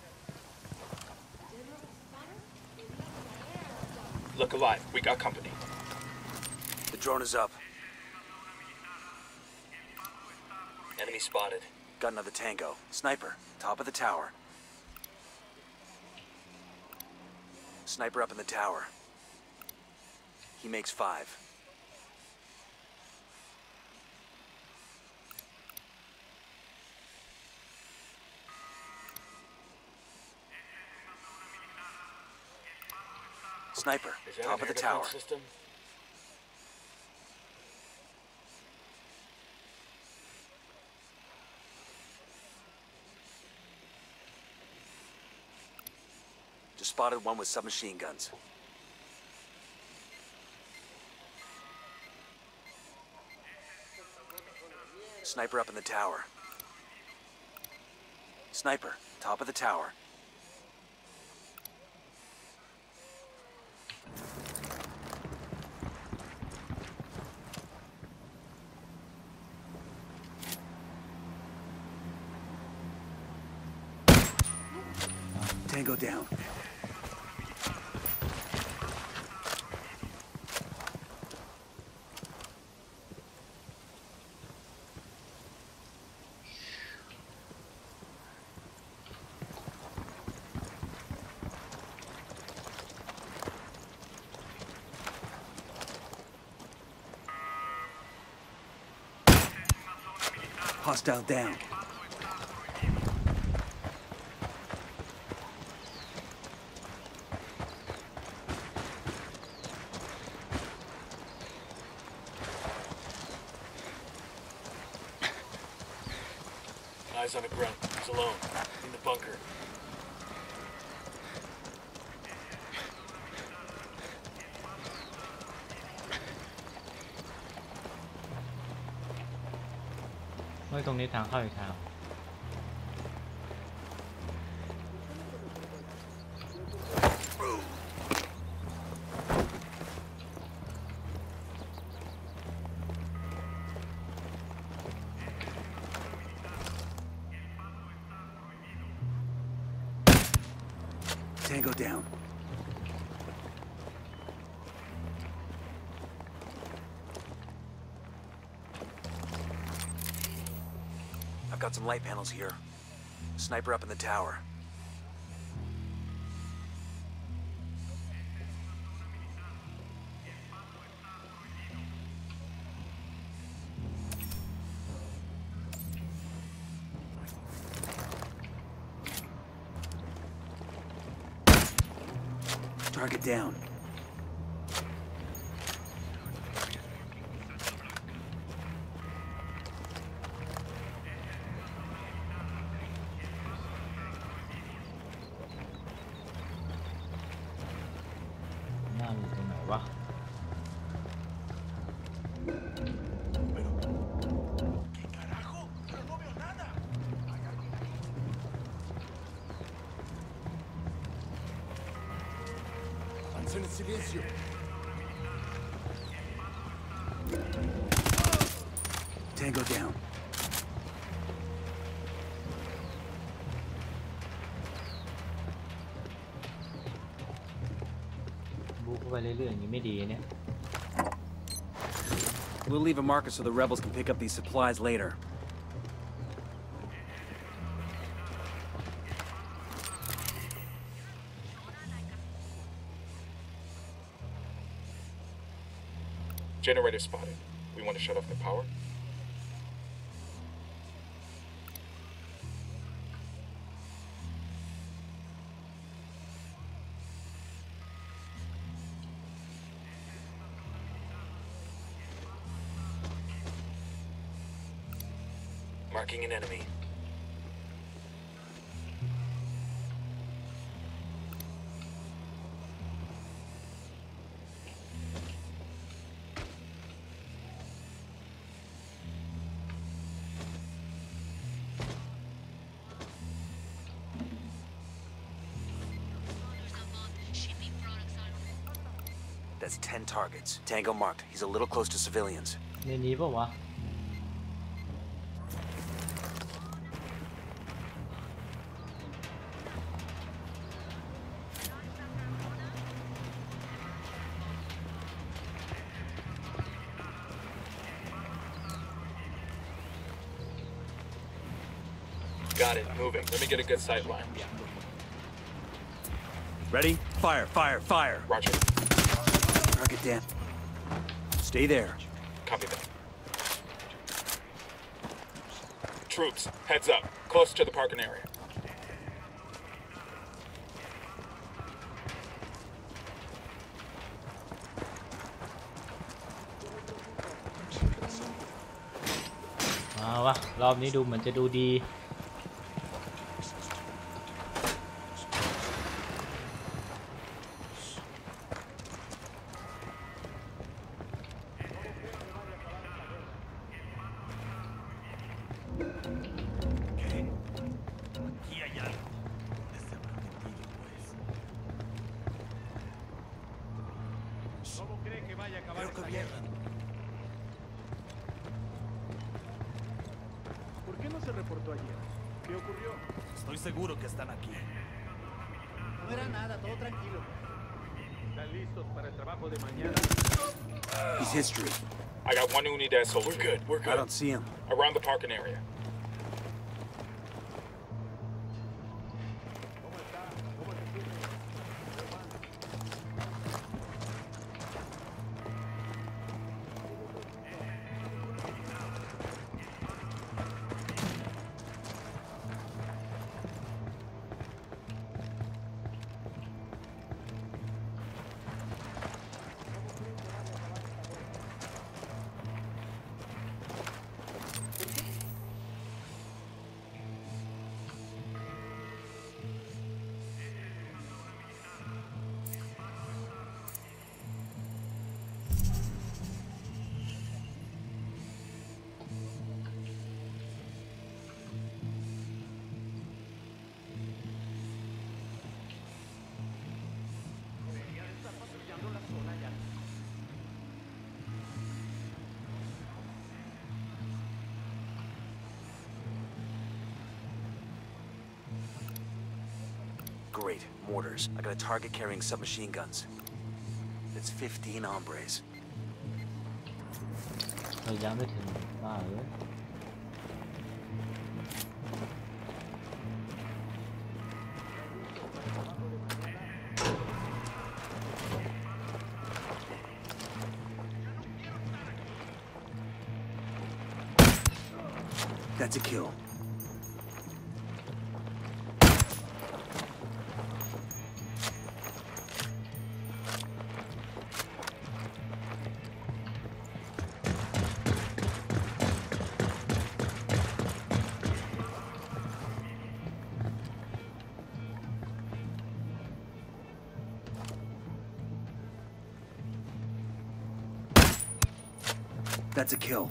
Look alive. We got company. The drone is up. Enemy spotted. Got another tango. Sniper, top of the tower. Sniper up in the tower. He makes 5. Sniper, Is that top an of the air tower. defense system? Just spotted one with submachine guns. Sniper up in the tower. Sniper, top of the tower. Tango down. Hostile down. Eyes on the grunt. He's alone. In the bunker. Ôi, ตรงนี้ทางเข้าอีกทาง Tango down. I've got some light panels here. Sniper up in the tower. Target down. silencio. Tango down. บุกเข้าไปเรื่อยๆอย่างนี้ไม่ดีเนี่ย We'll leave a marker so the rebels can pick up these supplies later. Generator spotted. We want to shut off the power? Marking an enemy. That's 10 targets. Tango marked. He's a little close to civilians. ในนี้เปล่าวะ Got it. Moving. Let me get a good sight line. Ready? Fire, fire, fire. Roger. Target down. Stay there. Copy that. Troops, heads up. Close to the parking area. วะรอบนี้ดูเหมือนจะดูดี Creo que viajan. ¿Por qué no se reportó ayer? ¿Qué ocurrió? Estoy seguro que están aquí. No era nada, todo tranquilo. ¿Están listos para el trabajo de mañana? He's history. I got one Unidad soldier. We're good. I don't see him. Around the parking area. Great. Mortars. I got a target carrying submachine guns. That's 15 hombres. เรายังไม่ถึงบ้าเลย That's a kill. That's a kill.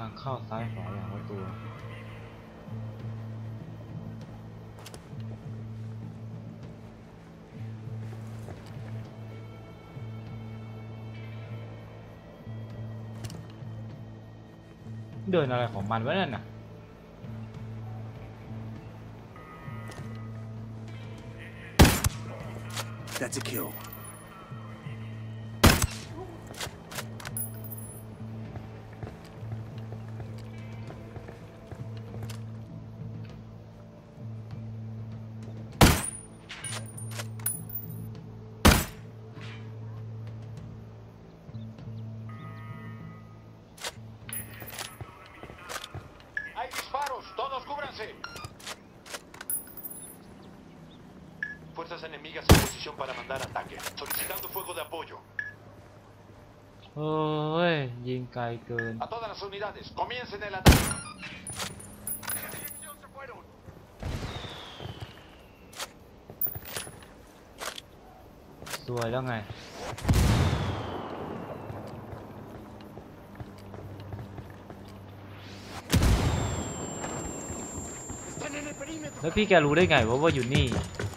างเข้าซ้ายขวาอย่างละตัว เดินอะไรของมันวะนั่นน่ะ That's a kill. ¡Hay disparos! ¡Todos cúbranse! Fuerzas enemigas en posición para mandar ataque. Solicitando fuego de apoyo. เฮ้ยยิงไกลเกิน A todas las unidades, comiencen el ataque. สวยแล้วไง แล้วพี่แกรู้ได้ไงว่าอยู่นี่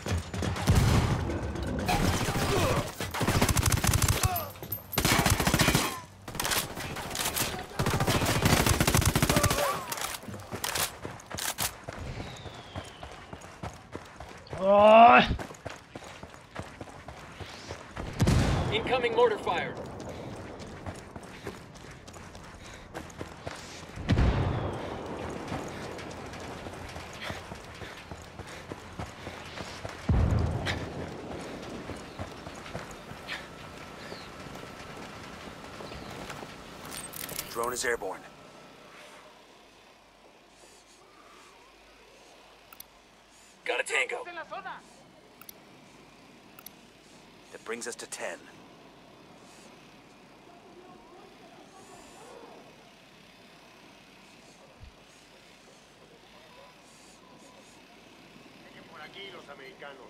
โอ้ย Incoming mortar fire. Drone is airborne. Got a tango. That brings us to 10. Por aquí los americanos.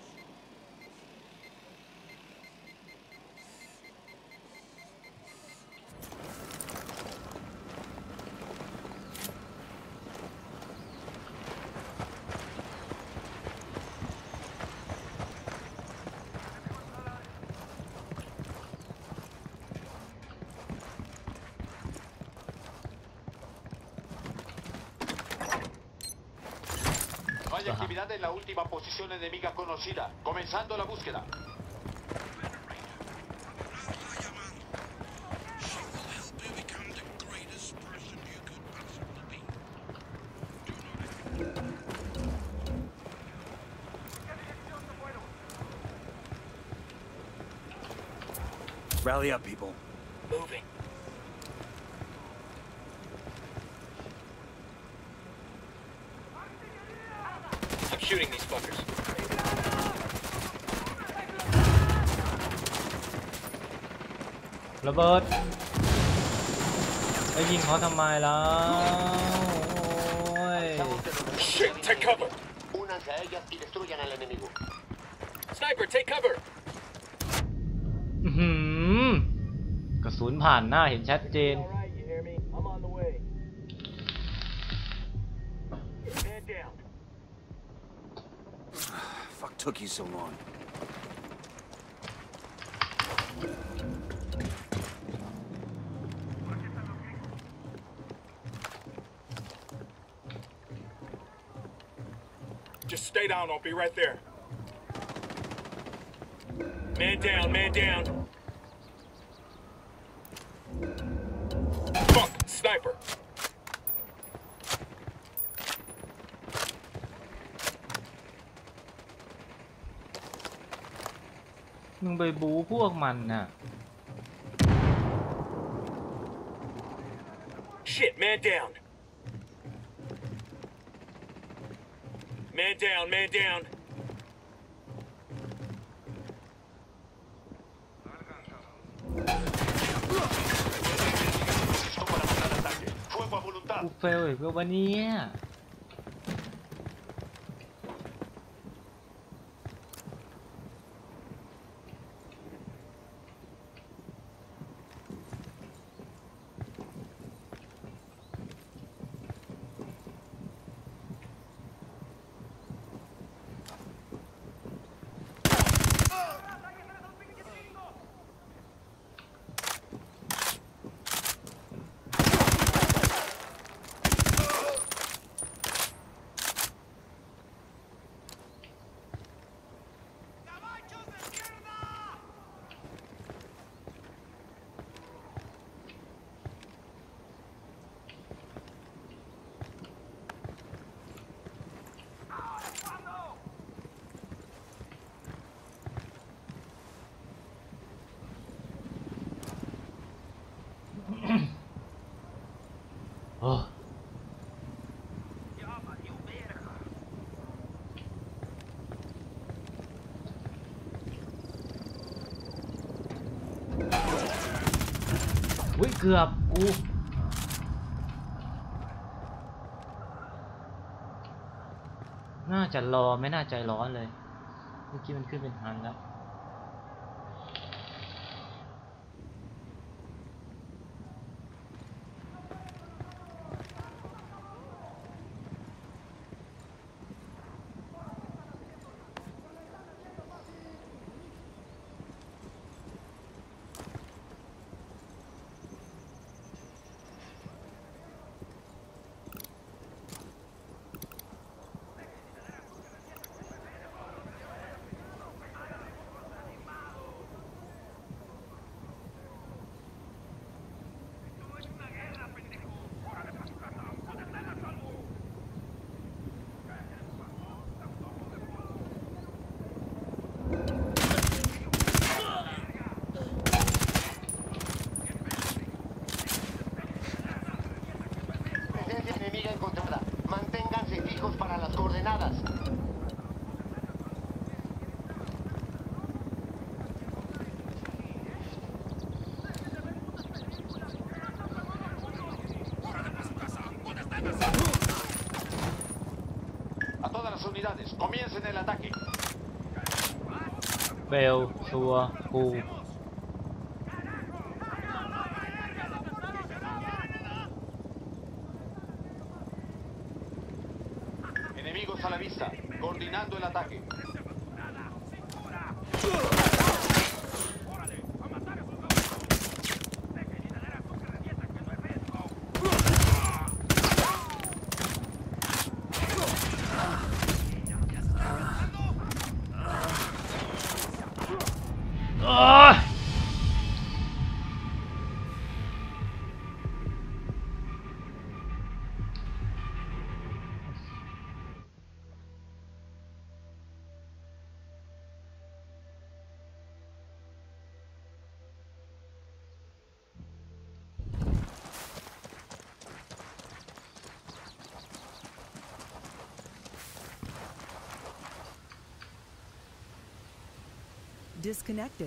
Hay actividad en la última posición enemiga conocida. Comenzando la búsqueda. Rally up, people. Moving. I'm shooting these fuckers. ระเบิดไอ้ยิงเขาทำไมแล้วโอ้ย Shit, take cover. Únanse a ellas y destruyan al enemigo. Sniper, take cover. อื้อหือกระสุนผ่านหน้าเห็นชัดเจน Fuck took you so long. Just stay down, I'll be right there. Man down, man down. Fuck, sniper. มึงไปบูพวกมันน่ะ Shit, man down. Man down, man down. Fuego a voluntad. กูเฟลอีกแล้ววะเนี่ย Oh. Ui, เกือบกู น่าจะรอไม่น่าใจร้อนเลยเมื่อกี้มันขึ้นเป็นพันแล้ว A todas las unidades, comiencen el ataque. เบลชัวร์กู Enemigos a la vista, coordinando el ataque. Disconnected.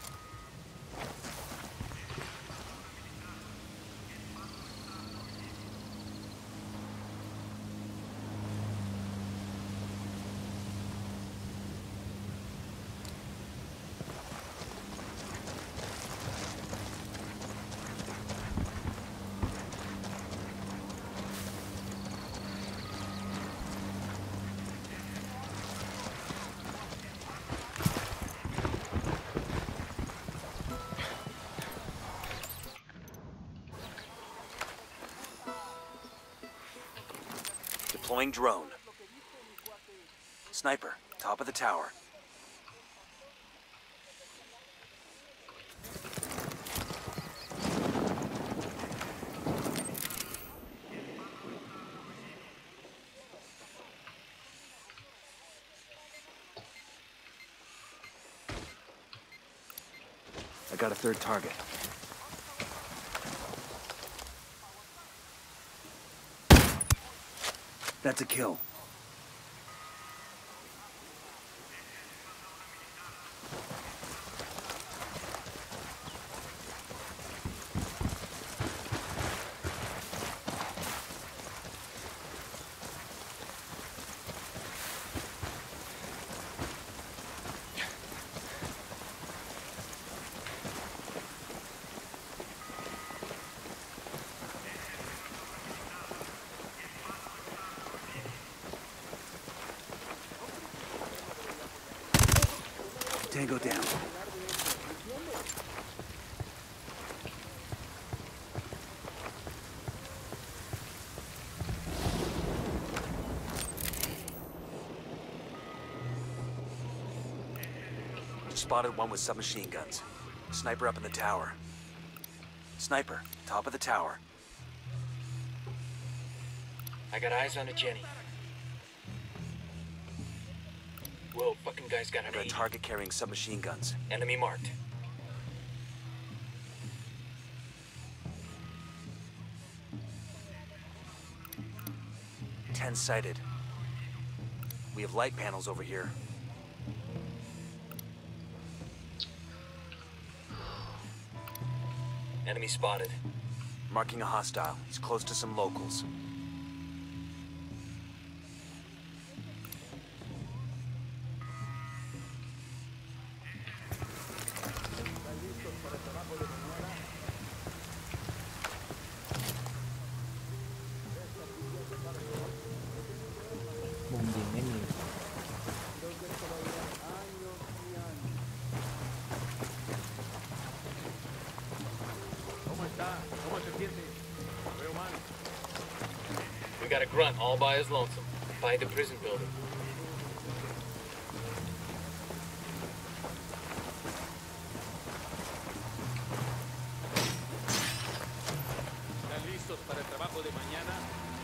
Deploying drone. Sniper, top of the tower. I got a third target. That's a kill. Tango down. Spotted one with submachine guns. Sniper up in the tower. Sniper, top of the tower. I got eyes on a Jenny. Whoa, fucking guy's got an A target carrying submachine guns. Enemy marked. 10 sighted. We have light panels over here. Enemy spotted. Marking a hostile. He's close to some locals. We got a grunt all by his lonesome, by the prison building. ¿Están listos para el trabajo de mañana?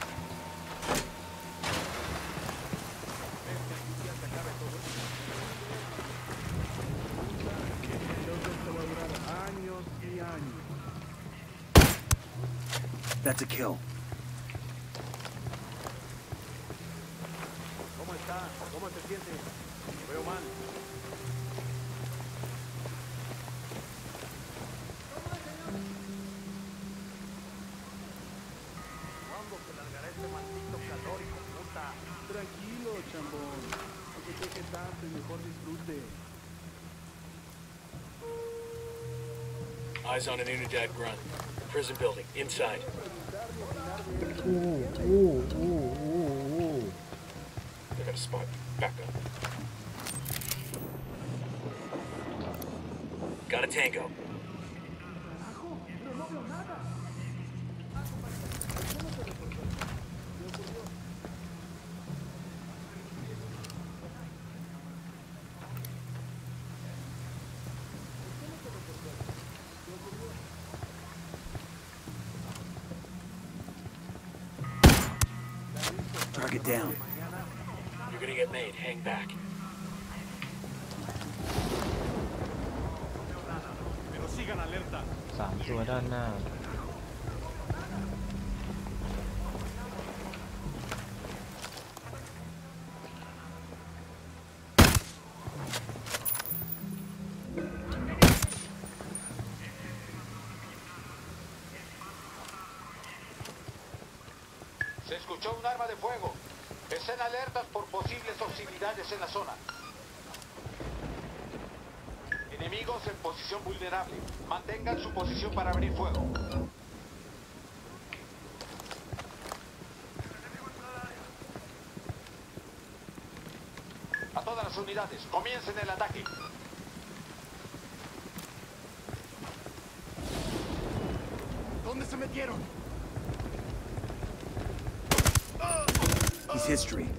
That's a kill. ¿Cómo está? ¿Cómo se siente? Lo veo mal. ¿Cuándo se largará este maldito calor, hijo de puta? Tranquilo, chambón. No se queje tanto y mejor disfrute. Eyes on an Unidad grunt. Prison building, inside. They got a spot. Back up. Got a tango. Target down. You're gonna get made. Hang back. Pero sigan alerta. 3 ตัวด้านหน้า Se escuchó un arma de fuego. Estén alertas por posibles hostilidades en la zona. Enemigos en posición vulnerable. Mantengan su posición para abrir fuego. A todas las unidades, comiencen el ataque. ¿Dónde se metieron? He's history.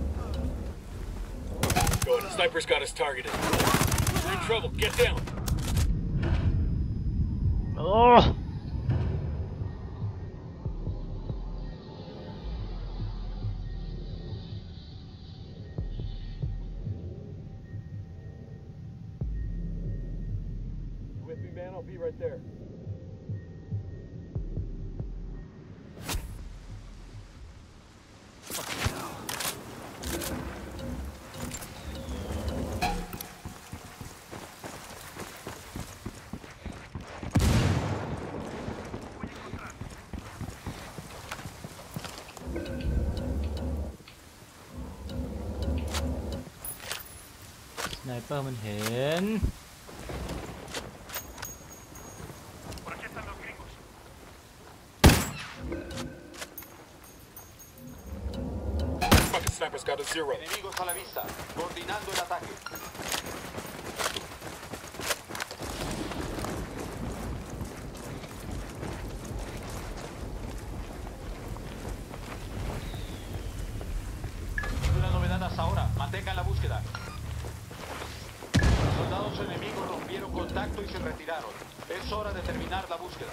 Good. Sniper's got us targeted. We're in trouble. Get down. Oh! With me, man. I'll be right there. Sniper มันเห็น Fucking sniper's got a 0. Enemigos a la vista, coordinando el ataque. Una novedad hasta ahora, mantengan la búsqueda. Los soldados enemigos rompieron contacto y se retiraron. Es hora de terminar la búsqueda.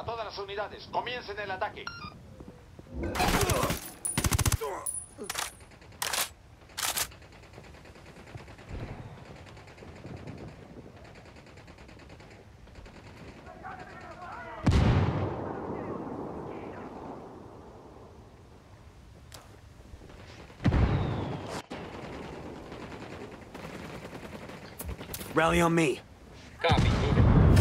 todas las unidades. Comiencen el ataque. Rally on me. Copy. Move it.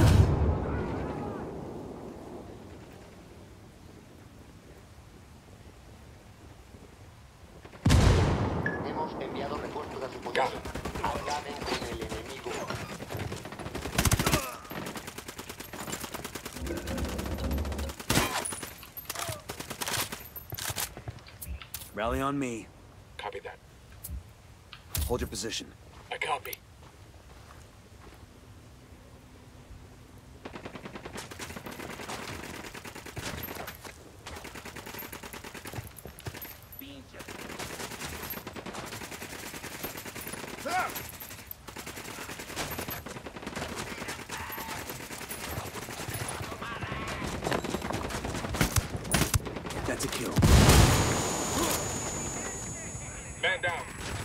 Hemos enviado refuerzos a su posición. Acaben con el enemigo. Rally on me. Copy that. Hold your position. I copy. That's a kill. Man down.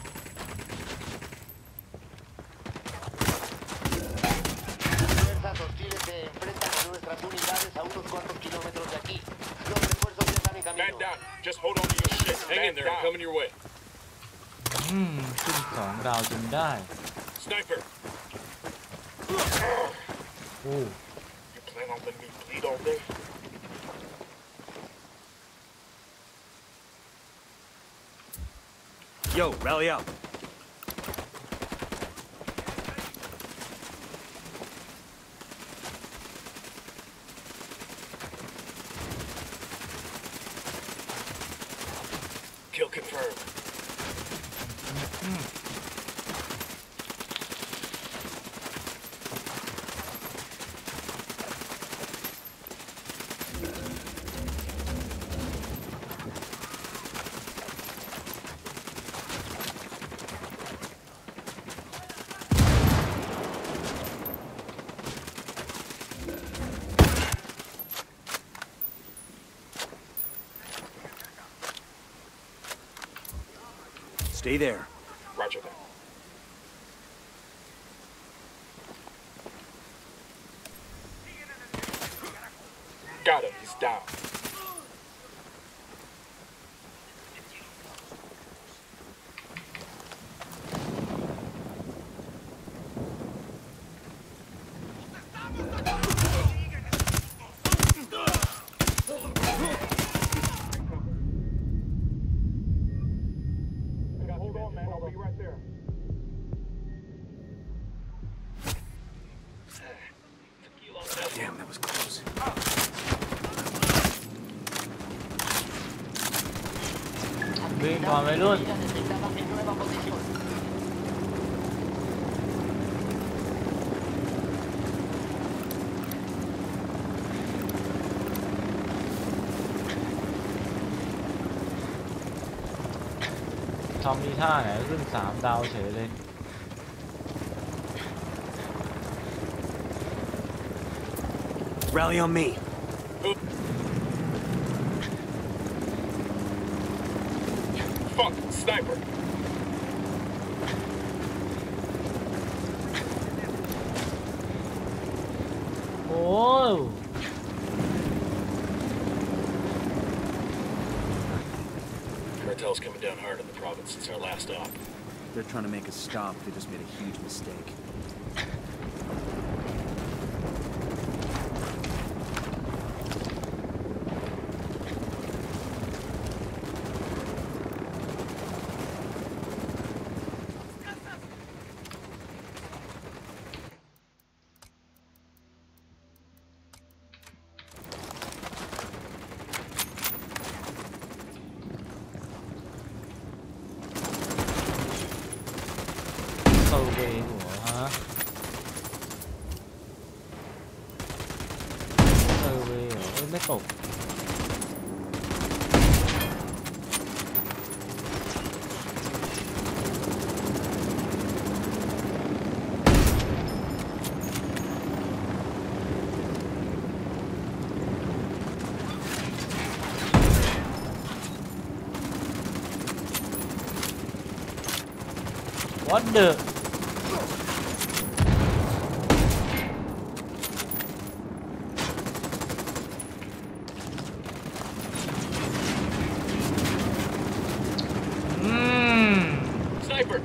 Fuerzas hostiles se enfrentan a nuestras unidades a unos cuantos kilómetros de aquí. Los refuerzos ya están en camino. Man down. Just hold on to your shit. Hang in there, I'm coming your way. ขึ้น2 ดาวจนได้ Sniper! Oh. You plan on letting me bleed all day? Yo, rally up. Kill confirmed. Stay there. Roger that. Got him. He's down. Hold on, man. I'll be right there. Damn, that was close. วิ่งก่อนวัยรุ่น ทำมีท่าไหนขึ้น3 ดาวเฉยเลย Rally on me. Fuck. Sniper. Oh. Cartel's coming down hard in the province since our last op. They're trying to make us stop. They just made a huge mistake. What the Sniper!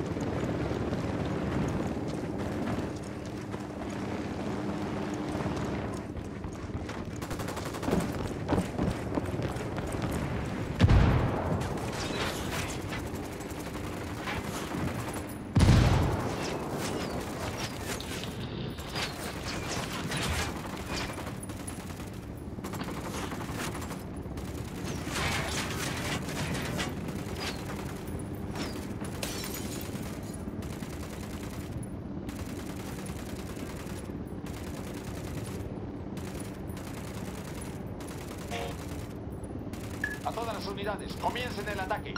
A todas las unidades, comiencen el ataque.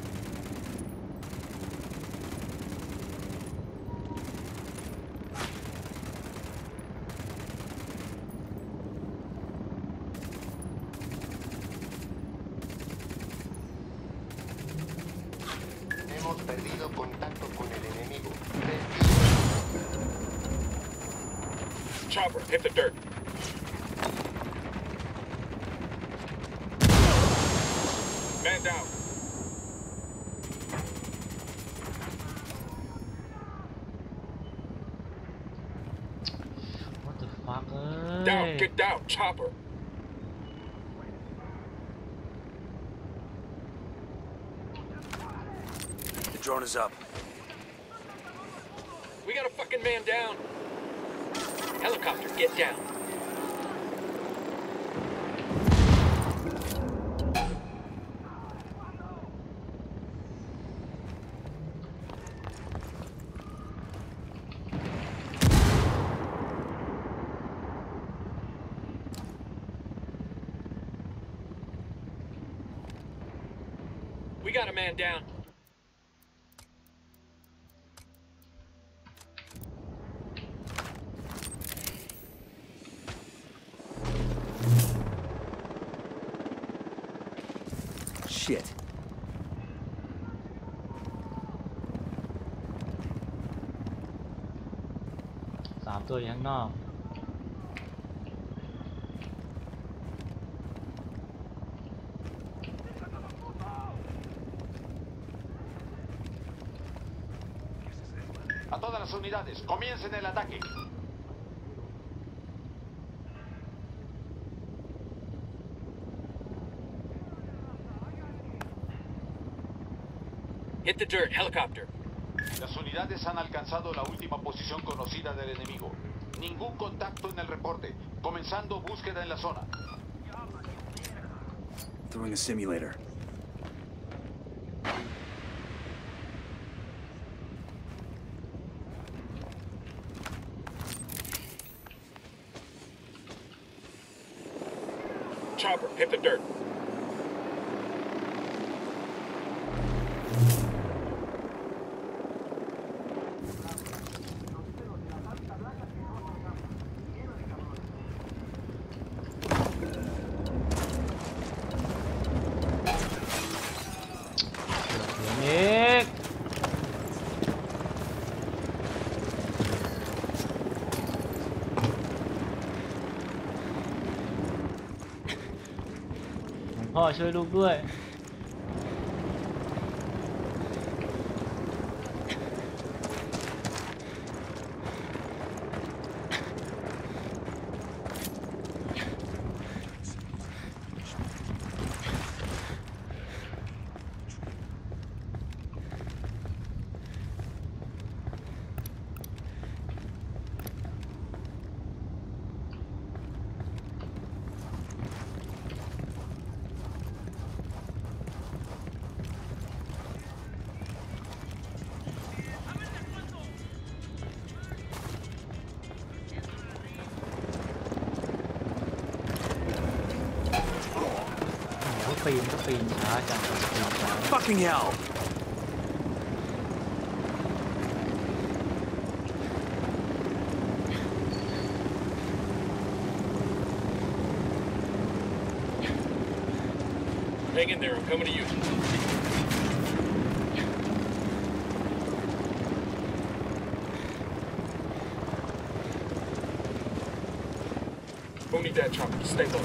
Hemos perdido contacto con el enemigo. Chopper, hit the dirt. Man down. What the fuck? Down, get down, Chopper. The drone is up. We got a fucking man down. Helicopter, get down. We got a man down. Shit. 3 ตัวอยู่ข้างนอก A todas las unidades, comiencen el ataque. Hit the dirt, helicopter. Las unidades han alcanzado la última posición conocida del enemigo. Ningún contacto en el reporte. Comenzando búsqueda en la zona. Throwing a simulator. Chopper, hit the dirt. Nick.พ่อช่วยลูกด้วย ปีนช้าจังปีนช้า Fucking hell! Hang in there, I'm coming to you. Unidad chopper. Stay low.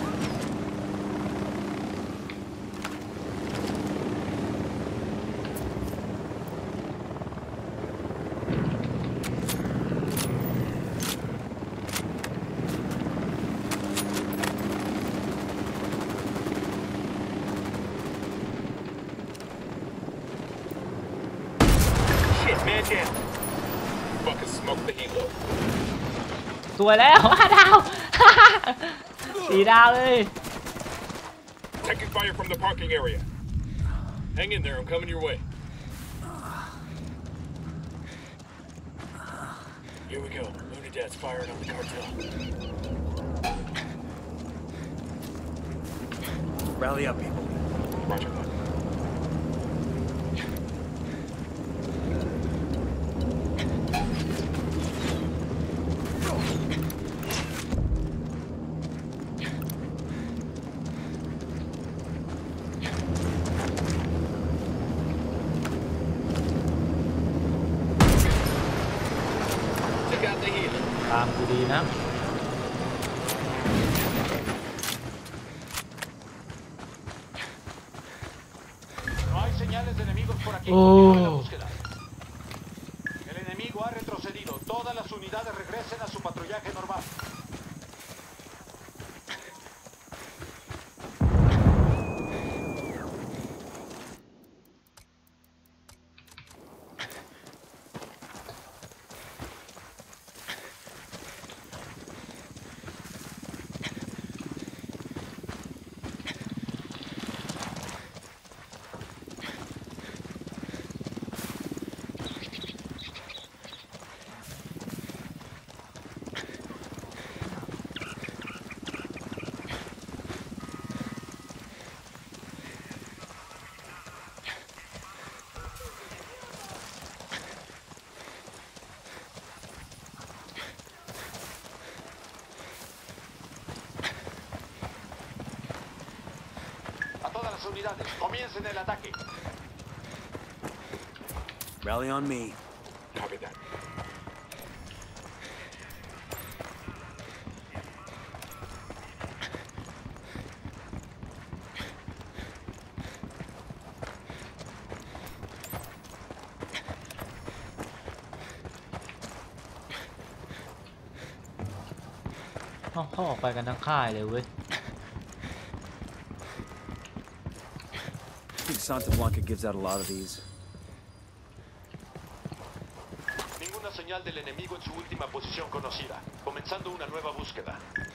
Shit, man down. Fucking smoke the helo. สวยแล้ว 5 ดาว 4 ดาวเลย Taking fire from the parking area. Hang in there, I'm coming your way. Here we go. Unidad's firing on the cartel. Rally up, people. Roger that. Check out the helo. ตามกูดีนะ No hay señales de enemigos por aquí. Oh. Continúe la búsqueda. El enemigo ha retrocedido. Todas las unidades regresen a su patrullaje normal. A todas las unidades, comiencen el ataque. Rally on me. Copy that. เอ้าเขาออกไปกันทั้งค่ายเลยเว้ย I think Santa Blanca gives out a lot of these. Ninguna señal del enemigo en su última posición conocida. Comenzando una nueva búsqueda.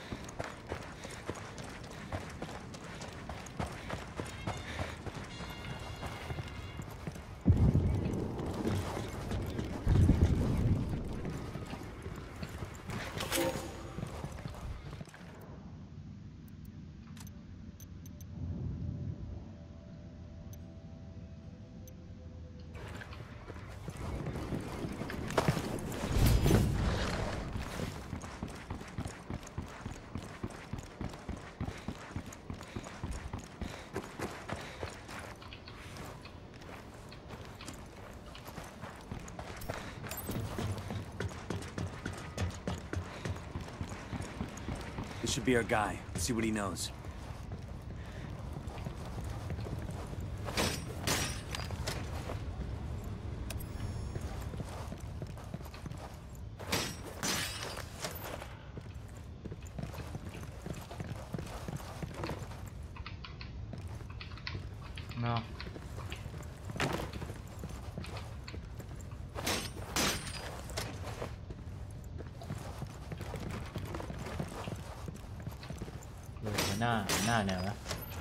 This should be our guy. Let's see what he knows. No. Hãy subscribe cho kênh Ghiền Mì Gõ để không bỏ lỡ những video hấp dẫn.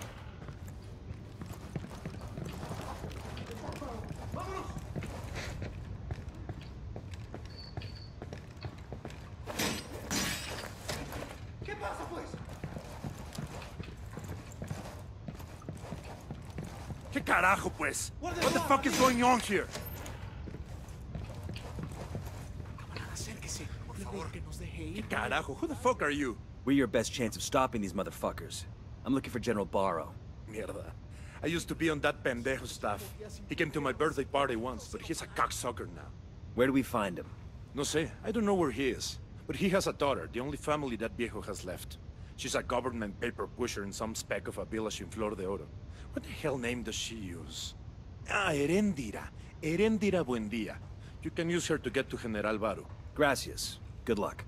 ¿Qué carajo, pues? What the fuck is going on here? Acérquese, por favor, que nos deje ir. ¿Qué carajo? Who the fuck are you? We're your best chance of stopping these motherfuckers. I'm looking for General Barrow. Mierda. I used to be on that pendejo staff. He came to my birthday party once, but he's a cocksucker now. Where do we find him? No sé. I don't know where he is. But he has a daughter, the only family that viejo has left. She's a government paper pusher in some speck of a village in Flor de Oro. What the hell name does she use? Ah, Erendira. Erendira Buendia. You can use her to get to General Baru. Gracias. Good luck.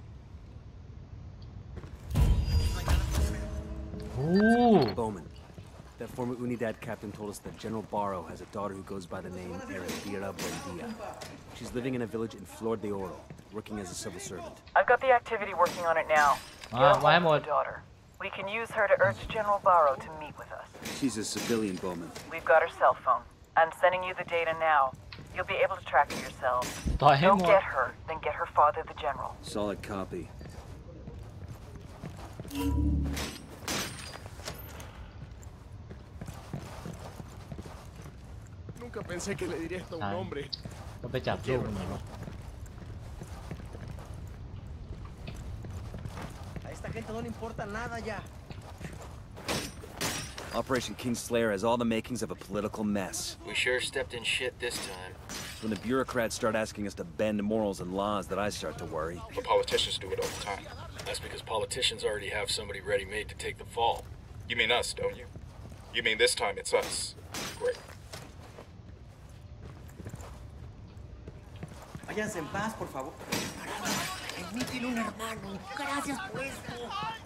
Ooh. Bowman. That former Unidad captain told us that General Barrow has a daughter who goes by the name Erendira Buendia. She's living in a village in Flor de Oro, working as a civil servant. I've got the activity working on it now. Why Your daughter. We can use her to urge General Barrow to meet with us. She's a civilian, Bowman. We've got her cell phone. I'm sending you the data now. You'll be able to track her yourself. Don't get her, then get her father, the general. Solid copy. Nunca pensé que le diría esto a un hombre. ก็ไปจับลูกมันวะ A esta gente no le importa nada ya. Operation Kingslayer has all the makings of a political mess. We sure stepped in shit this time. When the bureaucrats start asking us to bend morals and laws that I start to worry. But politicians do it all the time. That's because politicians already have somebody ready-made to take the fall. You mean us, don't you? You mean this time it's us. Great. Váyanse en paz, por favor. En mí tiene un hermano. Gracias por esto.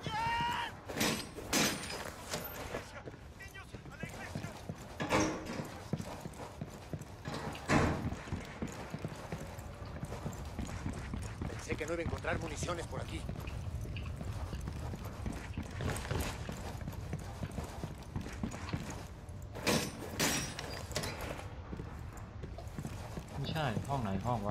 Pensé que no iba a encontrar municiones por aquí. ไม่ใช่ห้องไหนห้องวะ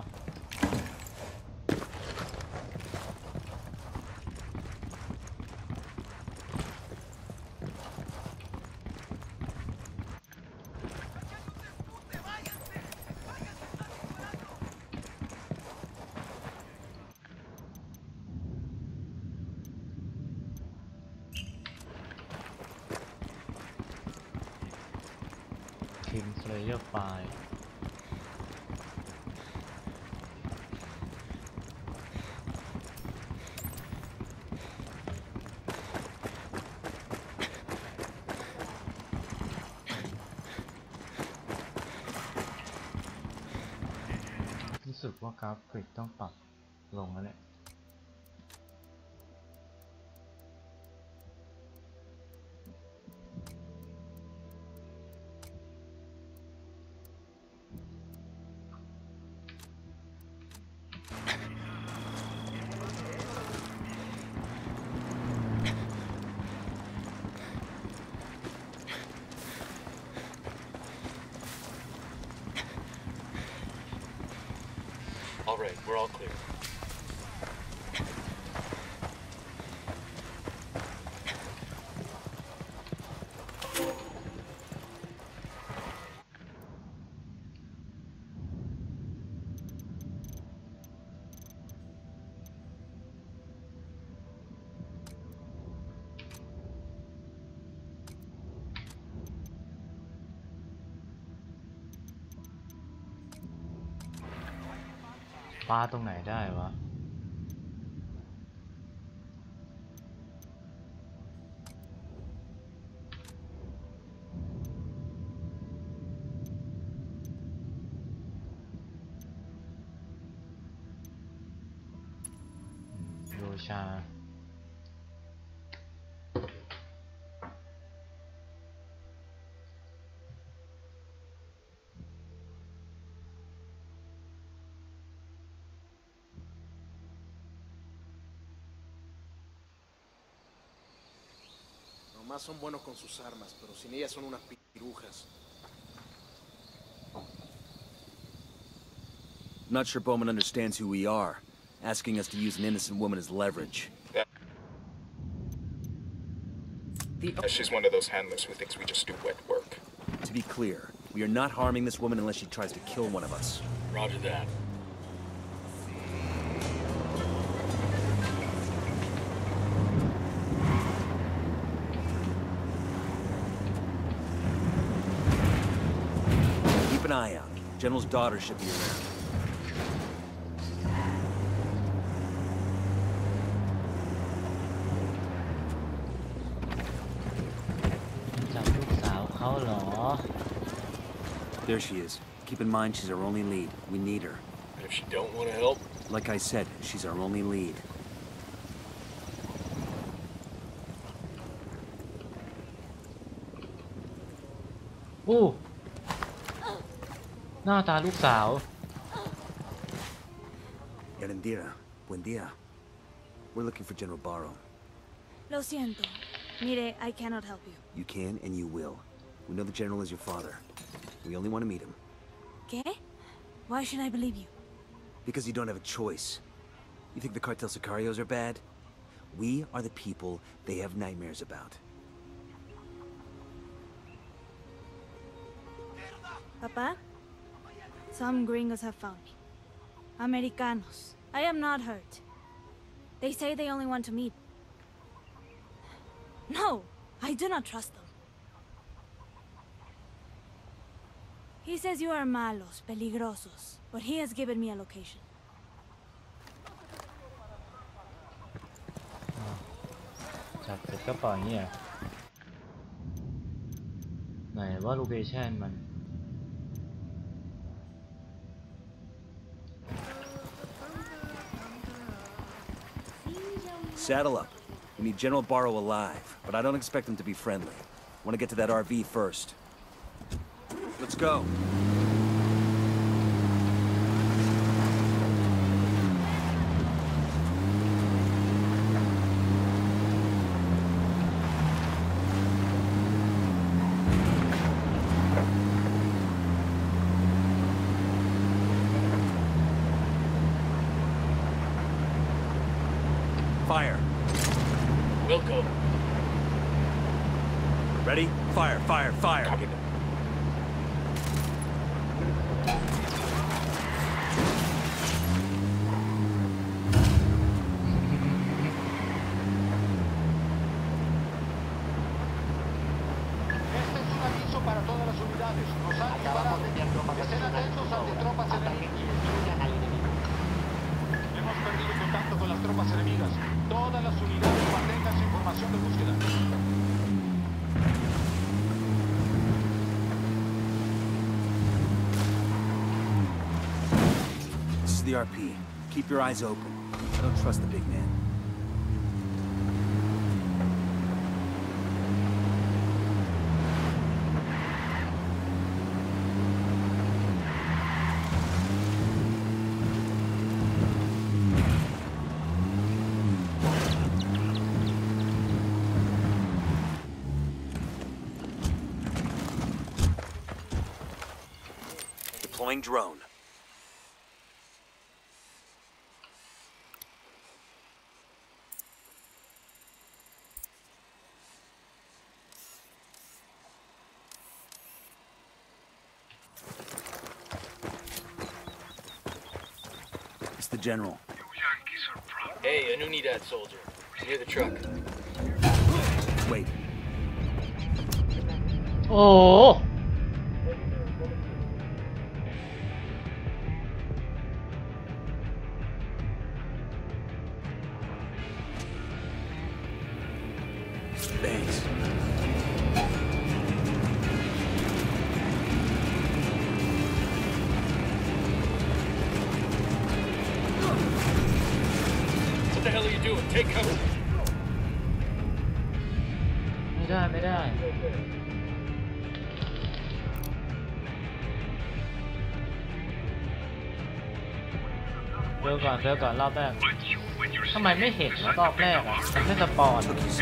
Kingslayer ไฟล์ รู้สึกว่ากราฟิกต้องปรับลงแล้วเนี่ย All right, we're all clear. ปลาตรงไหนได้วะ โยชา Nomás son buenos con sus armas, pero sin ellas son unas pirujas. I'm not sure Bowman understands who we are, asking us to use an innocent woman as leverage. She's one of those handlers who thinks we just do wet work. To be clear, we are not harming this woman unless she tries to kill one of us. Roger that. Keep an eye out. General's daughter should be around. เขาเหรอ There she is. Keep in mind, she's our only lead. We need her. And if she don't want to help? Like I said, she's our only lead. อู้หน้าตาลูกสาว Erendira, buen dia. We're looking for General Barrow. Lo siento. Mire, I cannot help you. You can and you will. We know the General is your father. We only want to meet him. ¿Qué? Why should I believe you? Because you don't have a choice. You think the cartel sicarios are bad? We are the people they have nightmares about. Papa? Some gringos have found me. Americanos. I am not hurt. They say they only want to meet. No! I do not trust them. He says you are malos, peligrosos, but he has given me a location. จับเสร็จก็ปล่อยเงี้ยไหนว่าโลเคชั่นมัน Saddle up. We need General Barrow alive, but I don't expect him to be friendly. Want to get to that RV first. Let's go. Fire. Wilco. Ready? Fire, fire, fire. Copy. Este es un aviso para todas las unidades. Nos han disparado. Estén atentos ante tropas enemigas. Hemos perdido contacto con las tropas enemigas. Todas las unidades mantengan su información de búsqueda. This is the RP. Keep your eyes open. I don't trust the big man. Deploying drone. It's the General. Hey, a Unidad soldier. Near the truck. Wait. โอ้โห Thanks. What the hell are you doing? Take cover. ไม่ได้ไม่ได้เจอก่อนรอบแรกทำไมไม่เห็นรอบแรกอ่ะมันไม่สปอน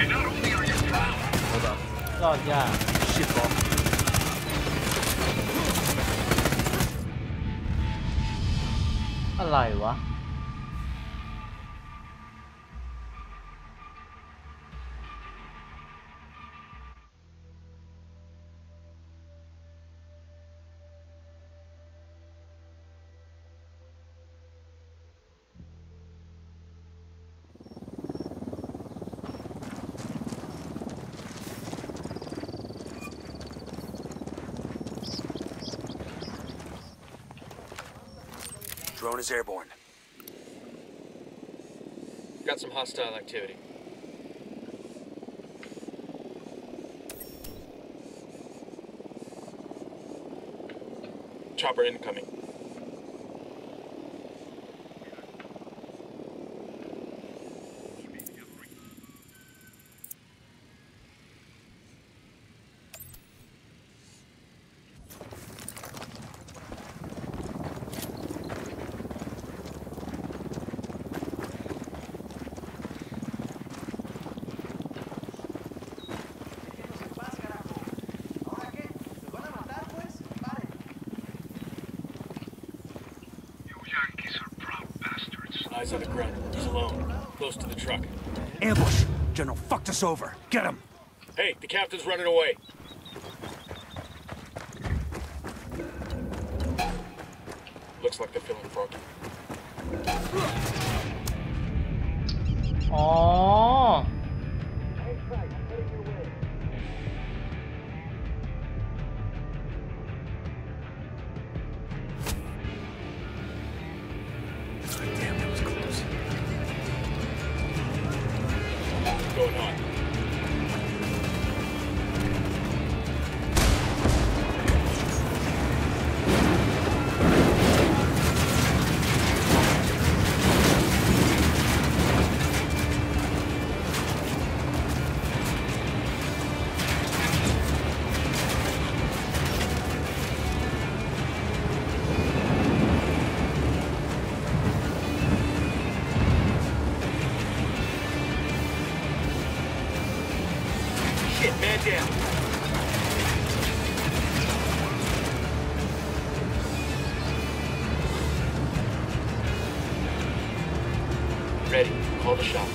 รอดยากอะไรวะ Drone is airborne. Got some hostile activity. Chopper incoming. Eyes on the grunt. He's alone. Close to the truck. Ambush! General fucked us over. Get him! Hey, the captain's running away. Looks like they're feeling froggy. Oh. Damn, that was close. What's going on? Shit, man down. Ready. Call the shot.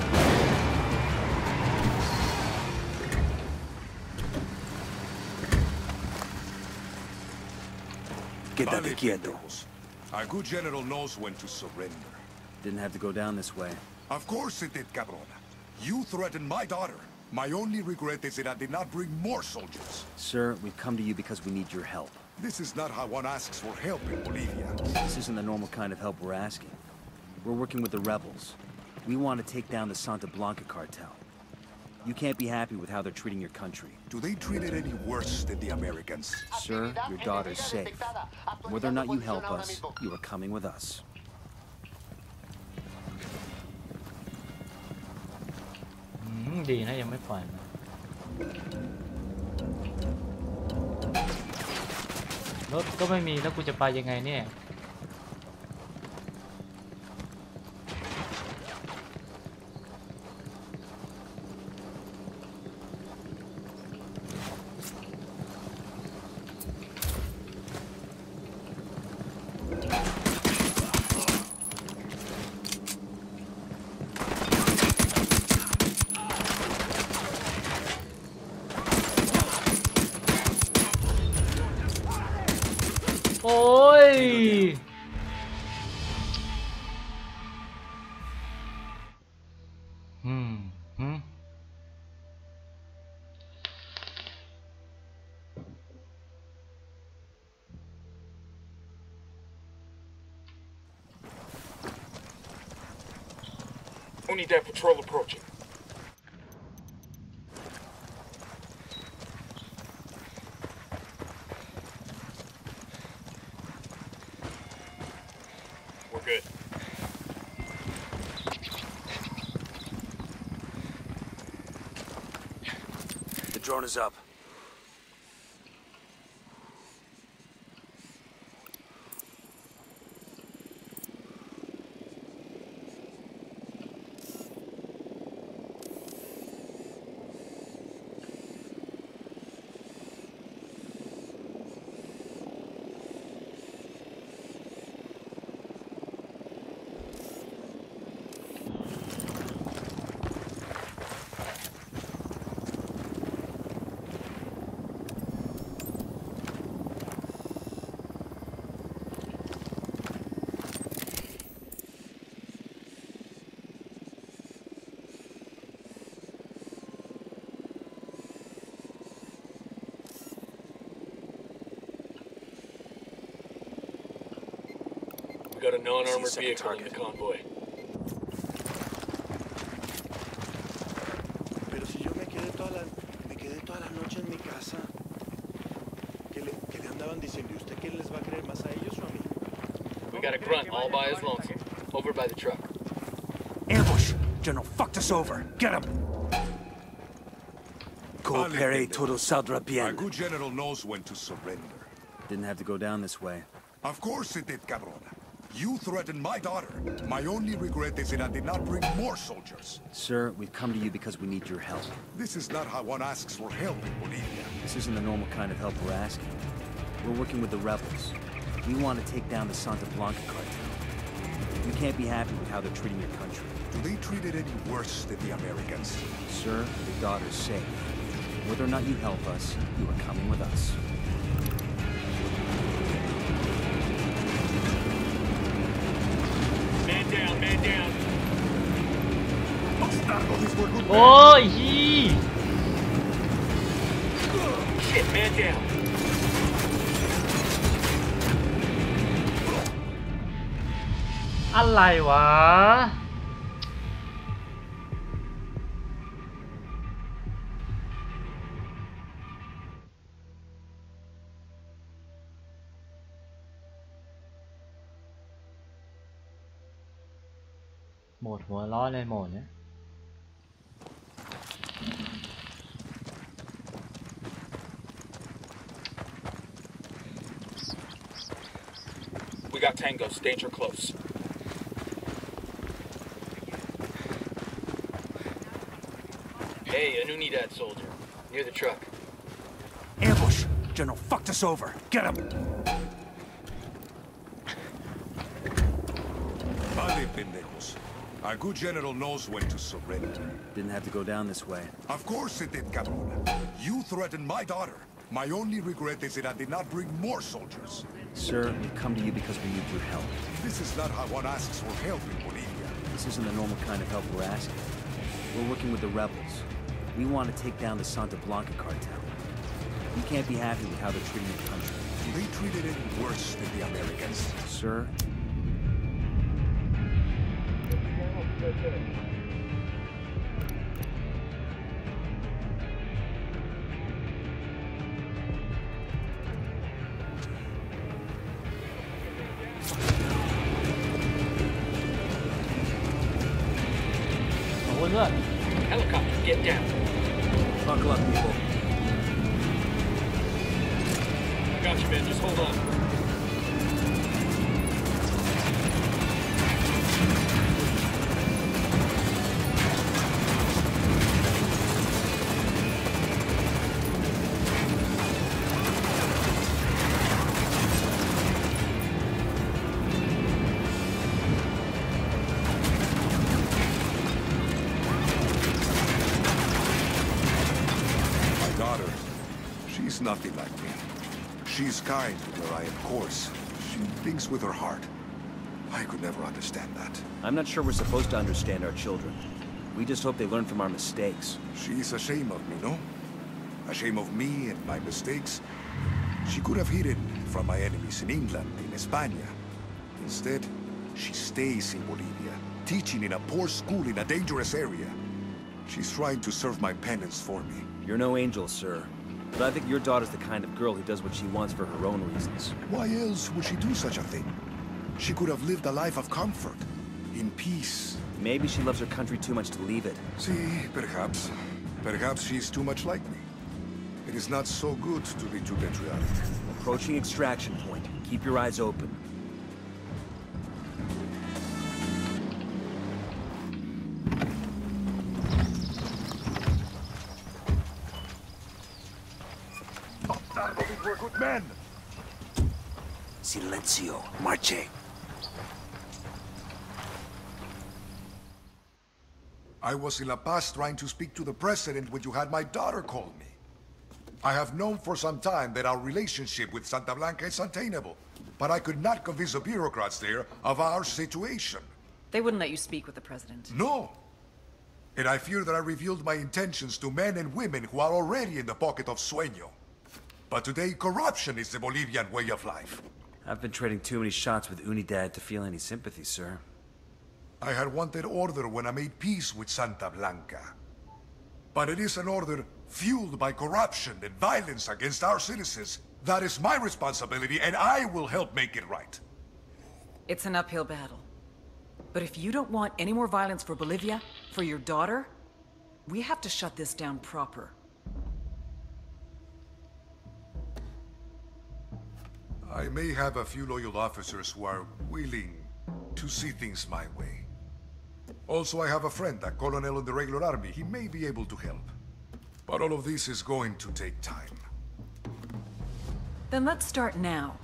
Quédate quieto. Our good general knows when to surrender. Didn't have to go down this way. Of course it did, cabron. You threatened my daughter. My only regret is that I did not bring more soldiers. Sir, we've come to you because we need your help. This is not how one asks for help in Bolivia. This isn't the normal kind of help we're asking. We're working with the rebels. We want to take down the Santa Blanca cartel. You can't be happy with how they're treating your country. Do they treat it any worse than the Americans? Sir, your daughter's safe. Whether or not you help us, you are coming with us. ดีนะยังไม่ปล่อยมันรถก็ไม่มีแล้วกูจะไปยังไงเนี่ย โอ้ย Unidad patrol approaching. We're good. The drone is up. We got a non-armored vehicle in the convoy. Pero si yo me quedé toda la noche en mi casa. ¿Qué le andaban diciendo? ¿Y usted quién les va a creer? got a grunt all by his lonesome. Over by the truck. Ambush! General fucked us over. Get him! Coopere todo saldrá bien. Our good general knows when to surrender. Didn't have to go down this way. Of course it did, cabrona. You threatened my daughter. My only regret is that I did not bring more soldiers. Sir, we've come to you because we need your help. This is not how one asks for help in Bolivia. This isn't the normal kind of help we're asking. We're working with the rebels. We want to take down the Santa Blanca cartel. You can't be happy with how they're treating your country. Do they treat it any worse than the Americans? Sir, your daughter's safe. Whether or not you help us, you are coming with us. Man down, man down. Oh, yee! Shit, man down. อะไรวะ โหมดหัวล้อเลยโหมดเนี้ย We got tangos, danger close. Hey, an Unidad soldier. Near the truck. Ambush! General fucked us over. Get him! Vale, pendejos. Our good general knows when to surrender. Didn't have to go down this way. Of course it did, cabrona. You threatened my daughter. My only regret is that I did not bring more soldiers. Sir, we've come to you because we need your help. This is not how one asks for help in Bolivia. This isn't the normal kind of help we're asking. We're working with the rebels. We want to take down the Santa Blanca cartel. You can't be happy with how they're treating your country. Do they treat it any worse than the Americans? Sir? Helicopter, get down. Buckle up, people. Got you, man. Just hold on. Nothing like me. She's kind where I am coarse. She thinks with her heart. I could never understand that. I'm not sure we're supposed to understand our children. We just hope they learn from our mistakes. She's ashamed of me, no? Ashamed of me and my mistakes? She could have hidden from my enemies in England, in España. Instead, she stays in Bolivia, teaching in a poor school in a dangerous area. She's trying to serve my penance for me. You're no angel, sir. But I think your daughter's the kind of girl who does what she wants for her own reasons. Why else would she do such a thing? She could have lived a life of comfort, in peace. Maybe she loves her country too much to leave it. See, perhaps. Perhaps she's too much like me. It is not so good to be too patriotic. Approaching extraction point. Keep your eyes open. We're good men. Silencio. Marche. I was in La Paz trying to speak to the president when you had my daughter call me. I have known for some time that our relationship with Santa Blanca is untenable, but I could not convince the bureaucrats there of our situation. They wouldn't let you speak with the president. No. And I fear that I revealed my intentions to men and women who are already in the pocket of Sueño. But today, corruption is the Bolivian way of life. I've been trading too many shots with Unidad to feel any sympathy, sir. I had wanted order when I made peace with Santa Blanca. But it is an order fueled by corruption and violence against our citizens. That is my responsibility, and I will help make it right. It's an uphill battle. But if you don't want any more violence for Bolivia, for your daughter, we have to shut this down proper. I may have a few loyal officers who are willing to see things my way. Also, I have a friend, a colonel in the regular army. He may be able to help. But all of this is going to take time. Then let's start now.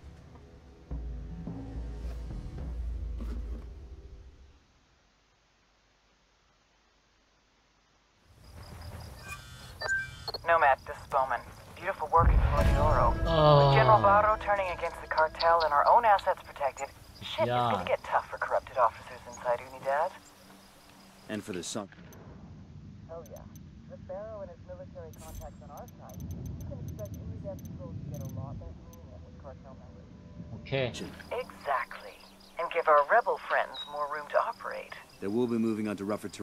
Nomad, this is Bowman. Beautiful work in Flor de Oro. With General Barro turning against the cartel and our own assets protected, shit is gonna get tough for corrupted officers inside Unidad. And for the sun. Oh yeah. With Barro and his military contacts on our side, you can expect Unidad patrols to get a lot less lenient with cartel members. Okay. Exactly. And give our rebel friends more room to operate. They will be moving on to rougher terrain.